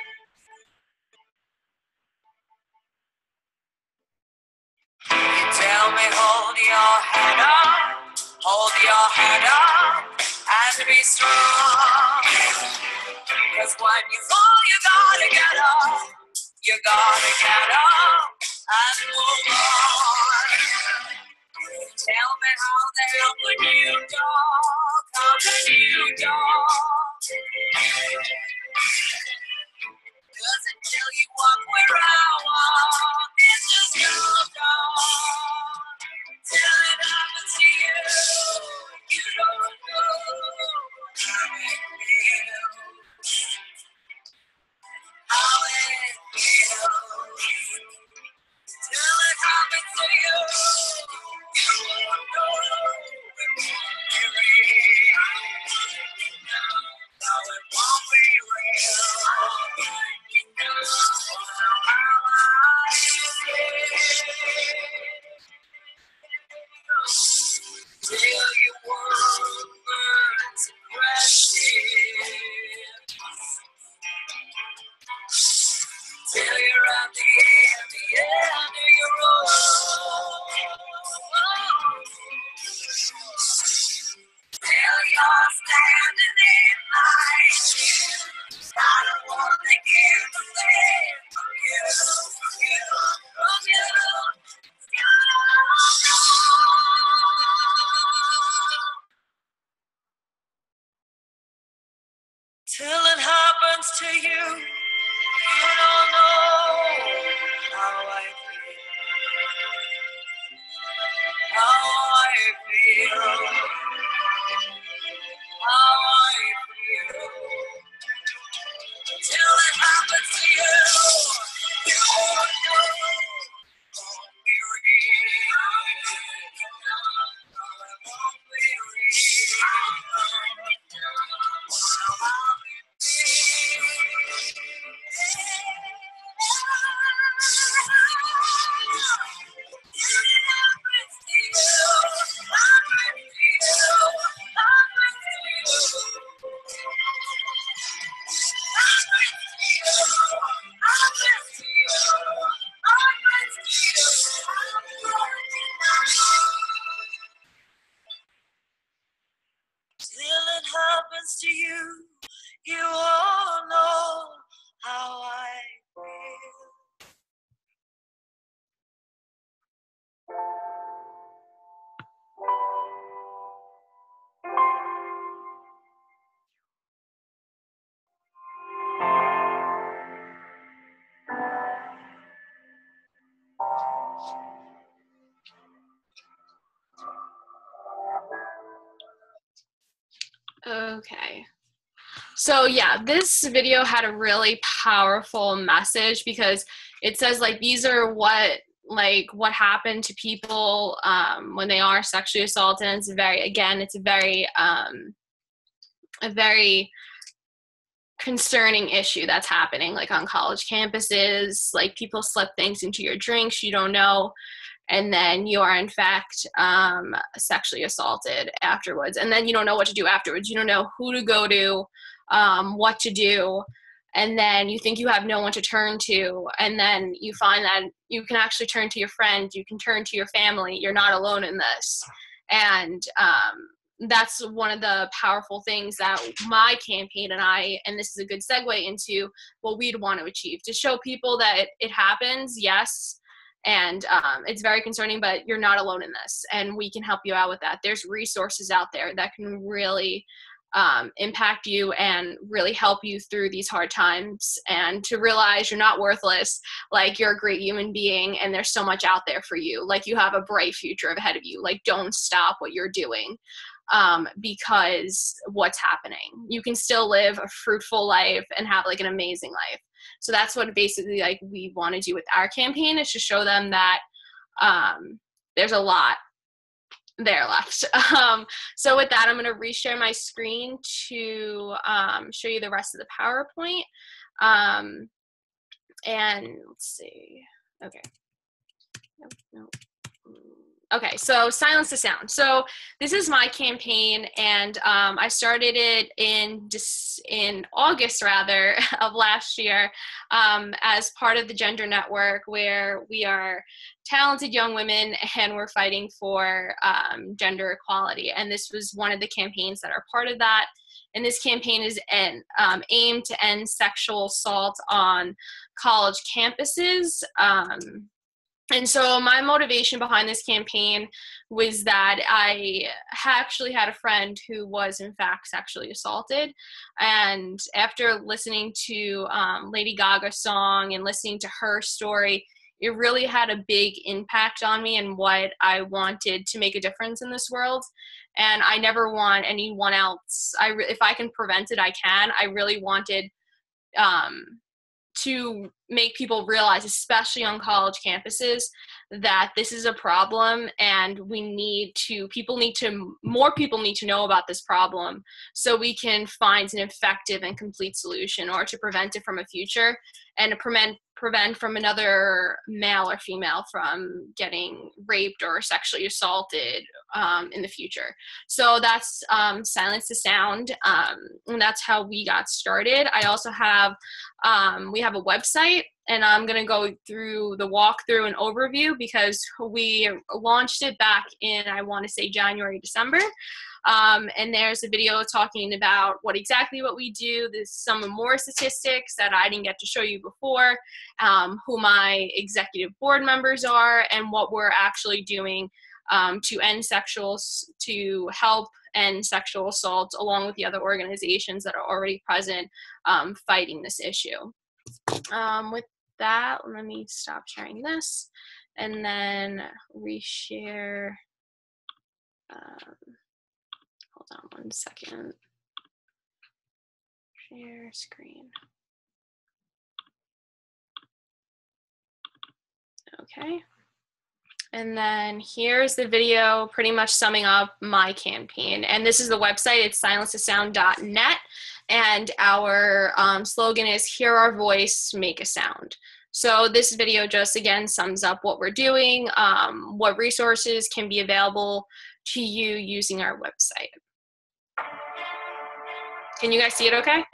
You tell me hold your head up, hold your head up, and be strong. Cause when you fall, you gotta get up, you gotta get up and move on. Tell me how the hell can you talk, how can you talk? Cause until you walk where I walk, it's just your dog. Till it happens to you, you don't know how it feels, how it feels. Till it happens to you, you won't know, it won't be real. No, it won't be real. Till you want burns and crashes, till you're at the end, the end of your road. Till you're standing in my shoes, I don't want to give away from you, from you, from you. You don't know. Till it happens to you, you don't know how I feel, how I feel, how I feel. Till it happens to you, you won't know, won't be real. No, it won't be real. Till it happens to you, you all know how I feel. Okay. So yeah, this video had a really powerful message because it says like these are what like what happened to people um, when they are sexually assaulted. And it's very again, it's a very um, a very concerning issue that's happening like on college campuses. Like people slip things into your drinks you don't know, and then you are in fact um, sexually assaulted afterwards, and then you don't know what to do afterwards. You don't know who to go to, um, what to do, and then you think you have no one to turn to, and then you find that you can actually turn to your friend, you can turn to your family, you're not alone in this. And um, that's one of the powerful things that my campaign and I, and this is a good segue into what we'd want to achieve, to show people that it, it happens, yes, and um, it's very concerning, but you're not alone in this, and we can help you out with that. There's resources out there that can really um, impact you and really help you through these hard times, and to realize you're not worthless, like you're a great human being, and there's so much out there for you. Like you have a bright future ahead of you. Like don't stop what you're doing um, because what's happening. You can still live a fruitful life and have like an amazing life. So that's what basically like we want to do with our campaign, is to show them that um, there's a lot there left. Um, so with that, I'm going to reshare my screen to um, show you the rest of the PowerPoint. Um, and let's see. Okay. No, no. Okay, so Silence the Sound. So this is my campaign, and um, I started it in dis- in August, rather, of last year um, as part of the Gender Network, where we are talented young women and we're fighting for um, gender equality. And this was one of the campaigns that are part of that. And this campaign is en- um, aimed to end sexual assault on college campuses. Um, And so my motivation behind this campaign was that I actually had a friend who was in fact sexually assaulted. And after listening to um, Lady Gaga's song and listening to her story, it really had a big impact on me and what I wanted to make a difference in this world. And I never want anyone else, I re- if I can prevent it, I can. I really wanted um, to make people realize, especially on college campuses, that this is a problem, and we need to, people need to, more people need to know about this problem so we can find an effective and complete solution, or to prevent it from a future, and to prevent prevent from another male or female from getting raped or sexually assaulted um, in the future. So that's um, Silence the Sound, um, and that's how we got started. I also have, um, we have a website, and I'm going to go through the walkthrough and overview because we launched it back in, I want to say, January, December. Um, and there's a video talking about what exactly what we do. There's some more statistics that I didn't get to show you before, um, who my executive board members are, and what we're actually doing um, to end sexual, to help end sexual assault, along with the other organizations that are already present um, fighting this issue. Um, with that, let me stop sharing this and then reshare. Um, hold on one second. Share screen. Okay. And then here's the video pretty much summing up my campaign. And this is the website. It's silence the sound dot net. And our um, slogan is, hear our voice, make a sound. So this video just, again, sums up what we're doing, um, what resources can be available to you using our website. Can you guys see it okay?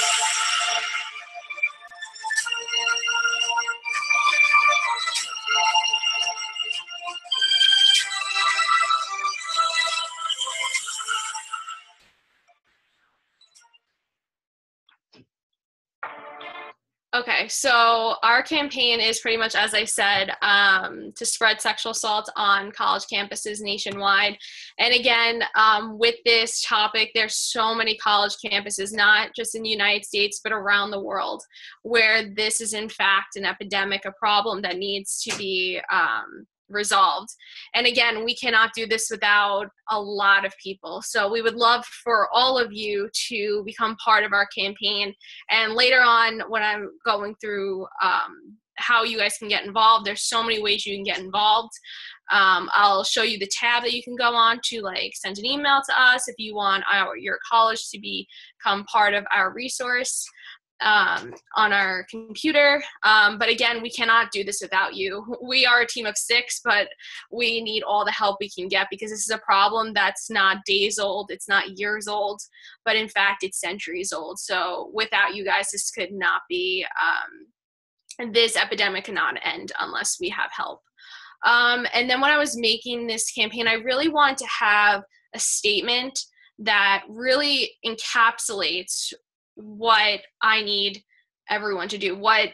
Okay, so our campaign is pretty much, as I said, um, to spread sexual assault on college campuses nationwide. And again, um, with this topic, there's so many college campuses, not just in the United States, but around the world, where this is in fact an epidemic, a problem that needs to be um, resolved. And again, we cannot do this without a lot of people. So we would love for all of you to become part of our campaign. And later on, when I'm going through um, how you guys can get involved, there's so many ways you can get involved. Um, I'll show you the tab that you can go on to, like send an email to us if you want our, your college to become part of our resource um, on our computer. Um, but again, we cannot do this without you. We are a team of six, but we need all the help we can get because this is a problem that's not days old, it's not years old, but in fact, it's centuries old. So without you guys, this could not be, um, this epidemic cannot end unless we have help. Um, and then when I was making this campaign, I really wanted to have a statement that really encapsulates what I need everyone to do, what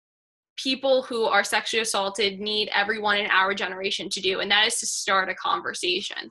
people who are sexually assaulted need everyone in our generation to do, and that is to start a conversation.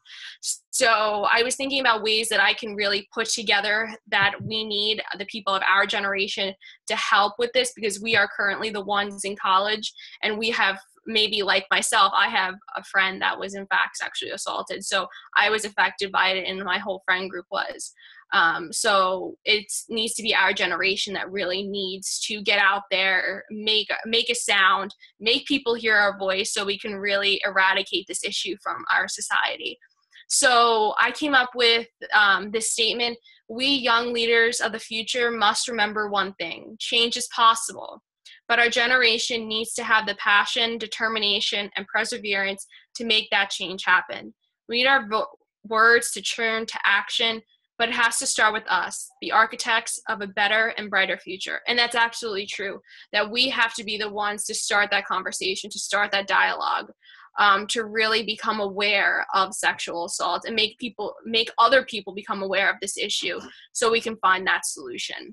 So I was thinking about ways that I can really put together that we need the people of our generation to help with this, because we are currently the ones in college, and we have, maybe like myself, I have a friend that was in fact sexually assaulted, so I was affected by it and my whole friend group was. Um, so it needs to be our generation that really needs to get out there, make make a sound, make people hear our voice so we can really eradicate this issue from our society. So I came up with um, this statement: we young leaders of the future must remember one thing: change is possible, but our generation needs to have the passion, determination, and perseverance to make that change happen. We need our vo- words to turn to action, but it has to start with us, the architects of a better and brighter future. And that's absolutely true, that we have to be the ones to start that conversation, to start that dialogue, um, to really become aware of sexual assault and make people, make other people become aware of this issue so we can find that solution.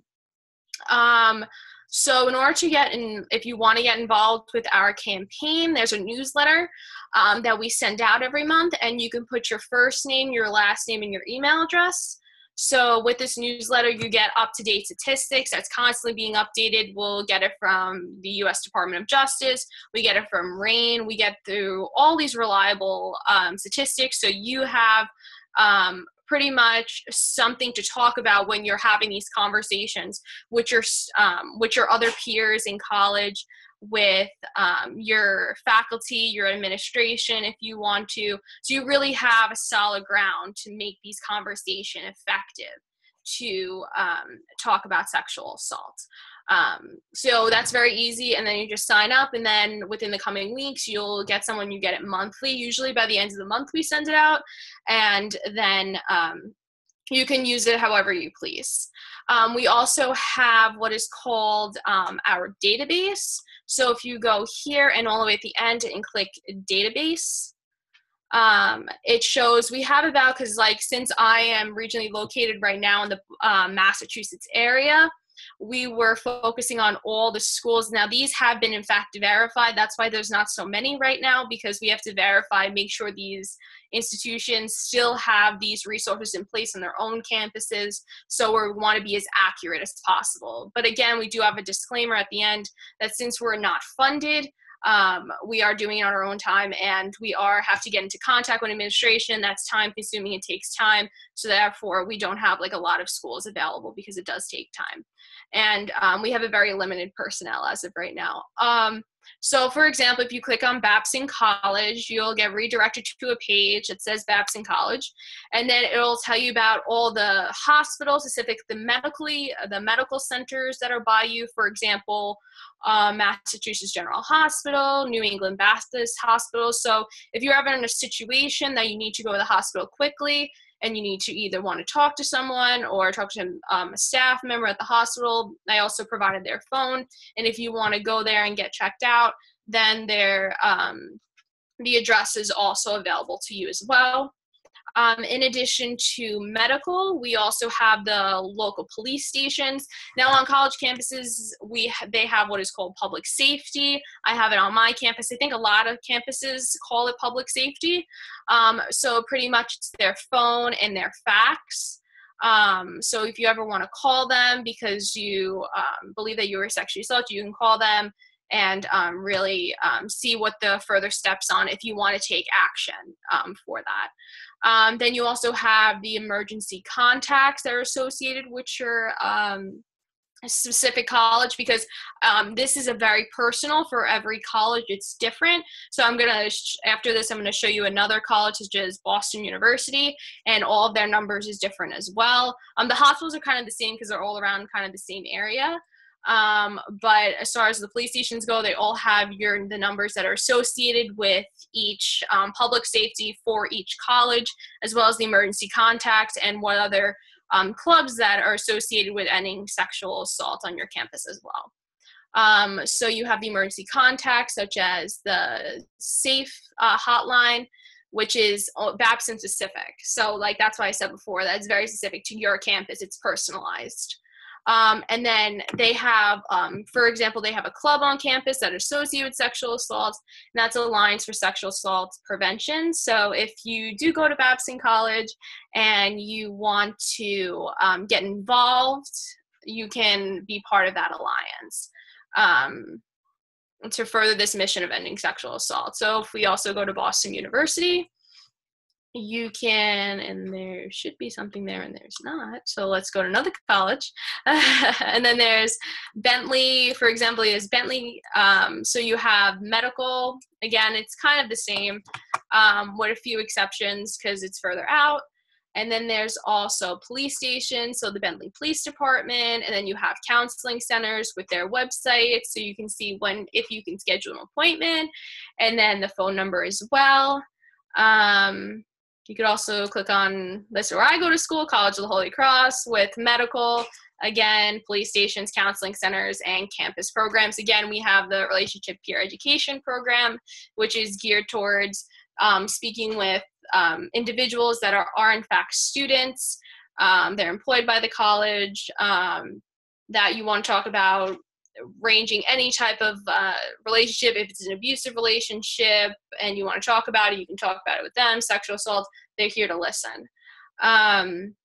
Um, so in order to get in, if you want to get involved with our campaign, there's a newsletter um, that we send out every month, and you can put your first name, your last name, and your email address. So with this newsletter, you get up-to-date statistics that's constantly being updated. We'll get it from the U S Department of Justice. We get it from RAIN. We get through all these reliable um, statistics. So you have um, pretty much something to talk about when you're having these conversations with your, um, with your other peers in college, with um, your faculty, your administration, if you want to. So you really have a solid ground to make these conversations effective to um, talk about sexual assault. Um, so that's very easy, and then you just sign up, and then within the coming weeks, you'll get someone, you get it monthly. Usually by the end of the month, we send it out, and then um, you can use it however you please. Um, we also have what is called um, our database. So if you go here and all the way at the end and click database, um, it shows we have about, because like since I am regionally located right now in the uh, Massachusetts area, we were focusing on all the schools. Now these have been in fact verified. That's why there's not so many right now, because we have to verify, make sure these institutions still have these resources in place on their own campuses. So we want to be as accurate as possible. But again, we do have a disclaimer at the end that since we're not funded, Um, we are doing it on our own time, and we are have to get into contact with administration. That's time consuming. It takes time. So therefore we don't have like a lot of schools available because it does take time. And um, we have a very limited personnel as of right now. Um, so for example, if you click on Babson College, you'll get redirected to a page that says Babson College, and then it'll tell you about all the hospitals, specific the medically, the medical centers that are by you. For example, uh, Massachusetts General Hospital, New England Baptist Hospital. So if you're ever in a situation that you need to go to the hospital quickly, and you need to either want to talk to someone or talk to um, a staff member at the hospital, I also provided their phone. And if you want to go there and get checked out, then their um, the address is also available to you as well. Um, in addition to medical, we also have the local police stations. Now on college campuses, we ha- they have what is called public safety. I have it on my campus. I think a lot of campuses call it public safety. Um, so pretty much it's their phone and their fax. Um, so if you ever want to call them because you um, believe that you were sexually assaulted, you can call them and um, really um, see what the further steps on if you want to take action um, for that. Um, then you also have the emergency contacts that are associated with your um, specific college, because um, this is a very personal for every college. It's different. So I'm gonna sh- after this I'm going to show you another college such as Boston University, and all of their numbers is different as well. Um, the hospitals are kind of the same because they're all around kind of the same area. Um, but as far as the police stations go, they all have your the numbers that are associated with each um, public safety for each college, as well as the emergency contacts and what other um, clubs that are associated with ending sexual assault on your campus as well. Um, so you have the emergency contacts such as the SAFE uh, hotline, which is Babson specific. So like that's why I said before, that's very specific to your campus. It's personalized. Um, and then they have, um, for example, they have a club on campus that is associated with sexual assault, and that's Alliance for Sexual Assault Prevention. So if you do go to Babson College and you want to um, get involved, you can be part of that alliance um, to further this mission of ending sexual assault. So if we also go to Boston University, you can, and there should be something there and there's not. So let's go to another college. And then there's Bentley, for example, is Bentley. Um, so you have medical. Again, it's kind of the same um, with a few exceptions because it's further out. And then there's also police stations, so the Bentley Police Department, and then you have counseling centers with their website, so you can see when, if you can schedule an appointment, and then the phone number as well. Um, You could also click on this where I go to school, College of the Holy Cross, with medical, again, police stations, counseling centers, and campus programs. Again, we have the Relationship Peer Education Program, which is geared towards um, speaking with um, individuals that are, are in fact students. Um, they're employed by the college, um, that you want to talk about ranging any type of uh, relationship. If it's an abusive relationship and you want to talk about it, you can talk about it with them. Sexual assault, they're here to listen. Um,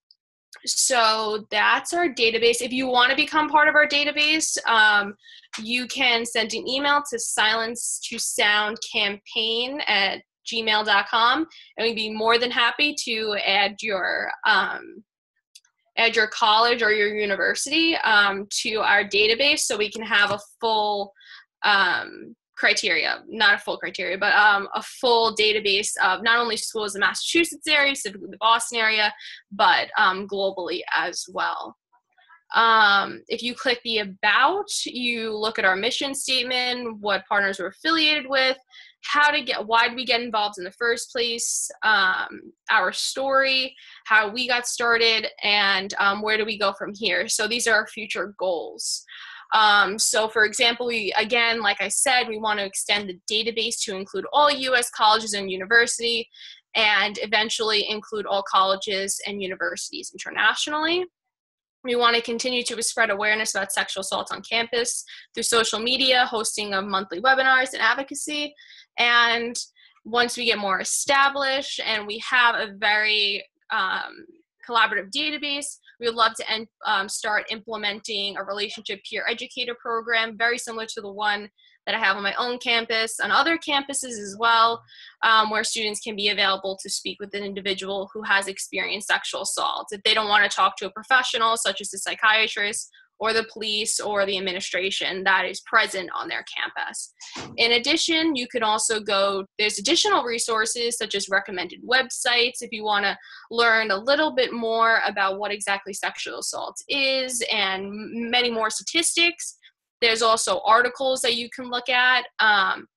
so that's our database. If you want to become part of our database, um, you can send an email to silence to sound campaign at gmail dot com, and we'd be more than happy to add your um, add your college or your university um, to our database so we can have a full um, criteria, not a full criteria, but um, a full database of not only schools in the Massachusetts area, specifically the Boston area, but um, globally as well. Um, if you click the About, you look at our mission statement, what partners we're affiliated with, how to get, why did we get involved in the first place, um, our story, how we got started, and um, where do we go from here. So these are our future goals. Um, so for example, we, again, like I said, we want to extend the database to include all U S colleges and university, and eventually include all colleges and universities internationally. We want to continue to spread awareness about sexual assault on campus through social media, hosting of monthly webinars and advocacy. And once we get more established and we have a very um, collaborative database, we would love to end, um, start implementing a relationship peer educator program, very similar to the one that I have on my own campus, on other campuses as well, um, where students can be available to speak with an individual who has experienced sexual assault. If they don't want to talk to a professional, such as a psychiatrist or the police or the administration that is present on their campus. In addition, you can also go, there's additional resources such as recommended websites if you want to learn a little bit more about what exactly sexual assault is, and many more statistics. There's also articles that you can look at. Um,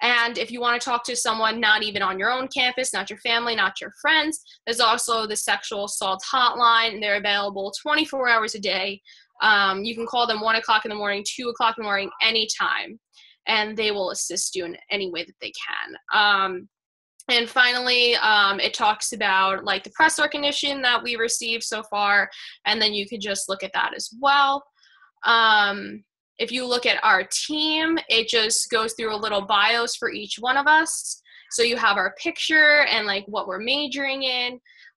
And if you want to talk to someone not even on your own campus, not your family, not your friends, there's also the sexual assault hotline, and they're available twenty-four hours a day. Um, you can call them one o'clock in the morning, two o'clock in the morning, anytime, and they will assist you in any way that they can. Um, and finally, um, it talks about like the press recognition that we received so far, and then you could just look at that as well. Um, If you look at our team, it just goes through a little bios for each one of us. So you have our picture and like what we're majoring in,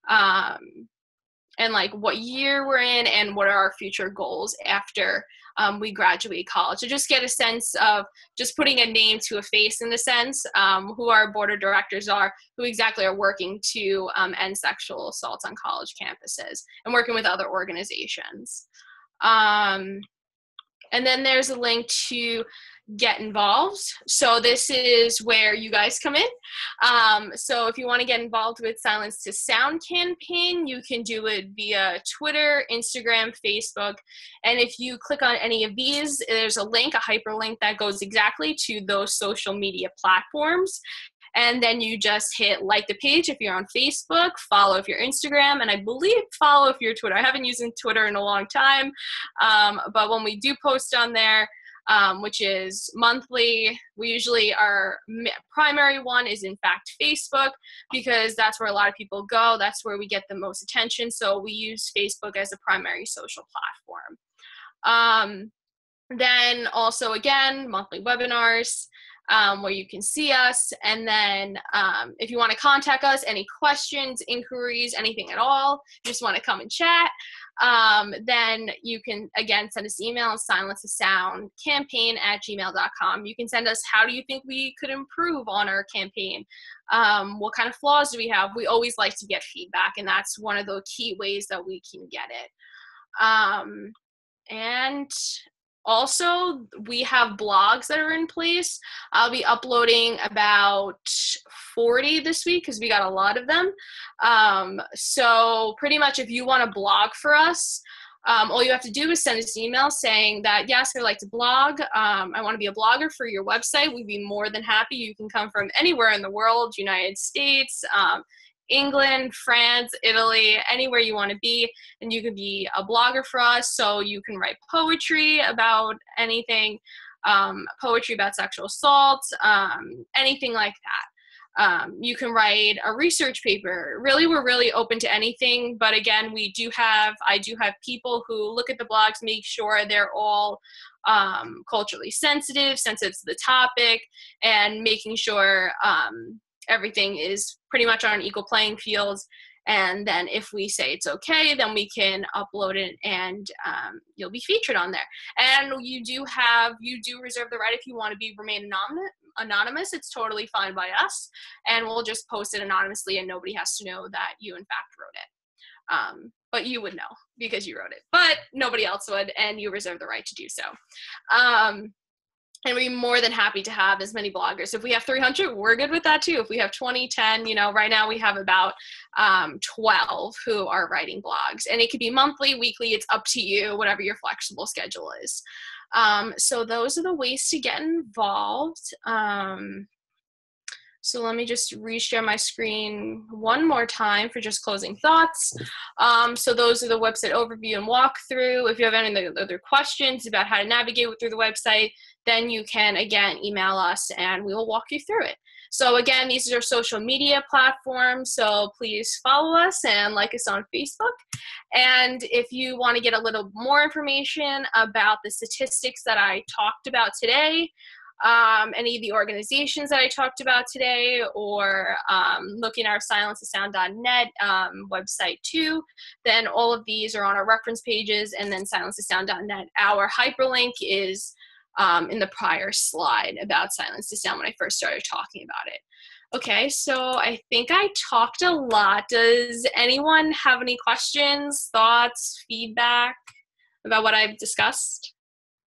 um, and like what year we're in, and what are our future goals after um, we graduate college. So just get a sense of just putting a name to a face, in the sense, um, who our board of directors are, who exactly are working to um, end sexual assaults on college campuses, and working with other organizations. Um, And then there's a link to get involved. So this is where you guys come in. Um, so if you want to get involved with Silence to Sound campaign, you can do it via Twitter, Instagram, Facebook. And if you click on any of these, there's a link, a hyperlink that goes exactly to those social media platforms. And then you just hit like the page if you're on Facebook, follow if you're Instagram, and I believe follow if you're Twitter. I haven't used Twitter in a long time, um, but when we do post on there, um, which is monthly, we usually, our primary one is in fact Facebook, because that's where a lot of people go. That's where we get the most attention. So we use Facebook as a primary social platform. Um, then also, again, monthly webinars. Um, where you can see us, and then um, if you want to contact us, any questions, inquiries, anything at all, just want to come and chat, um, then you can, again, send us email, silence the sound campaign at gmail dot com. You can send us, how do you think we could improve on our campaign? Um, what kind of flaws do we have? We always like to get feedback, and that's one of the key ways that we can get it. Um, and Also, we have blogs that are in place. I'll be uploading about forty this week because we got a lot of them. Um, so pretty much if you want to blog for us, um, all you have to do is send us an email saying that, yes, I'd like to blog. Um, I want to be a blogger for your website. We'd be more than happy. You can come from anywhere in the world, United States, um, England, France, Italy, anywhere you want to be, and you can be a blogger for us. So you can write poetry about anything, um, poetry about sexual assault, um, anything like that. Um, you can write a research paper. Really, we're really open to anything. But again, we do have, I do have people who look at the blogs, make sure they're all um, culturally sensitive, sensitive to the topic, and making sure um, everything is pretty much on an equal playing field. And then if we say it's okay, then we can upload it, and um, you'll be featured on there. And you do have, you do reserve the right, if you want to be remain anonymous, anonymous, it's totally fine by us. And we'll just post it anonymously, and nobody has to know that you in fact wrote it. Um, but you would know because you wrote it, but nobody else would, and you reserve the right to do so. Um, And we're more than happy to have as many bloggers. If we have three hundred, we're good with that too. If we have twenty, ten, you know, right now we have about um, twelve who are writing blogs. And it could be monthly, weekly, it's up to you, whatever your flexible schedule is. Um, so those are the ways to get involved. Um, so let me just reshare my screen one more time for just closing thoughts. Um, so those are the website overview and walkthrough. If you have any other questions about how to navigate through the website, then you can, again, email us and we will walk you through it. So again, these are social media platforms, so please follow us and like us on Facebook. And if you want to get a little more information about the statistics that I talked about today, um, any of the organizations that I talked about today, or um, looking at our silence to sound dot net um, website too, then all of these are on our reference pages, and then silence to sound dot net. Our hyperlink is Um, in the prior slide about Silence to Sound when I first started talking about it. Okay, so I think I talked a lot. Does anyone have any questions, thoughts, feedback about what I've discussed?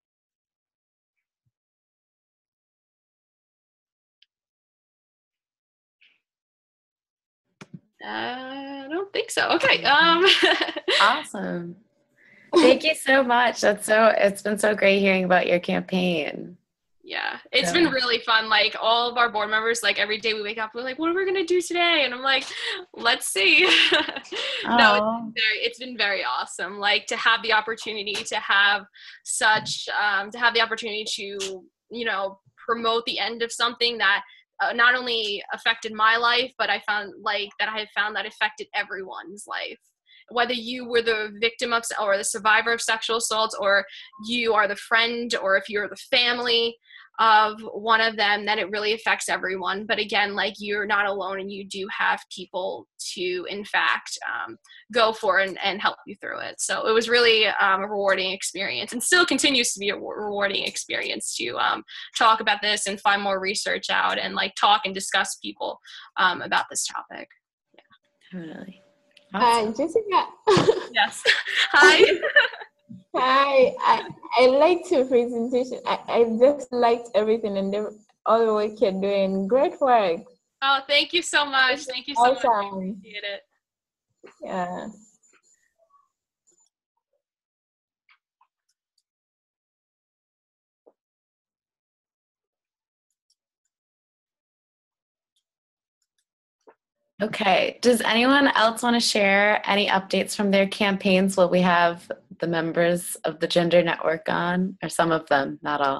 Uh, I don't think so. Okay. Um. Awesome. Thank you so much. That's so, it's been so great hearing about your campaign. Yeah, it's So- been really fun. Like all of our board members, like every day we wake up, we're like, what are we gonna do today? And I'm like, let's see. No, it's been, very, it's been very awesome. Like to have the opportunity to have such, um, to have the opportunity to, you know, promote the end of something that uh, not only affected my life, but I found like that I had found that affected everyone's life. Whether you were the victim of or the survivor of sexual assault, or you are the friend, or if you're the family of one of them, then it really affects everyone. But again, like you're not alone, and you do have people to, in fact, um, go for and, and help you through it. So it was really um, a rewarding experience, and still continues to be a rewarding experience to um, talk about this and find more research out and like talk and discuss people um, about this topic. Yeah, totally. Hi, Jessica. Yes. Hi. Hi. I, I liked your presentation. I, I just liked everything and the, all the work you're doing. Great work. Oh, thank you so much. Thank you so much. I Awesome. appreciate it. Yeah. Okay, does anyone else want to share any updates from their campaigns? Will we have the members of the Gender Network on, or some of them, not all?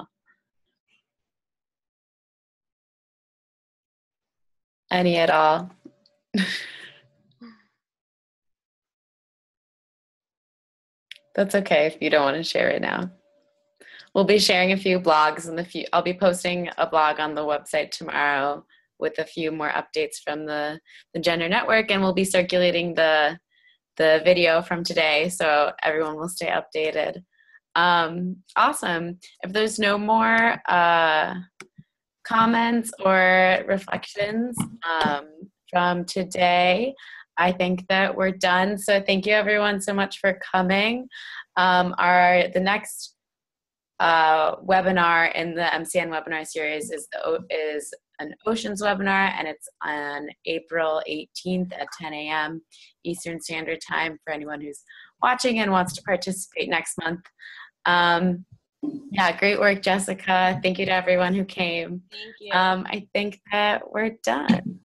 Any at all? That's okay if you don't want to share right now. We'll be sharing a few blogs in the few. I'll be posting a blog on the website tomorrow with a few more updates from the, the Gender Network, and we'll be circulating the the video from today so everyone will stay updated. Um, awesome. If there's no more uh, comments or reflections um, from today, I think that we're done. So thank you everyone so much for coming. Um, our the next uh, webinar in the M C N webinar series is the, is an oceans webinar, and it's on April eighteenth at ten A M Eastern Standard Time for anyone who's watching and wants to participate next month. Um, yeah, great work, Jessica. Thank you to everyone who came. Thank you. Um, I think that we're done.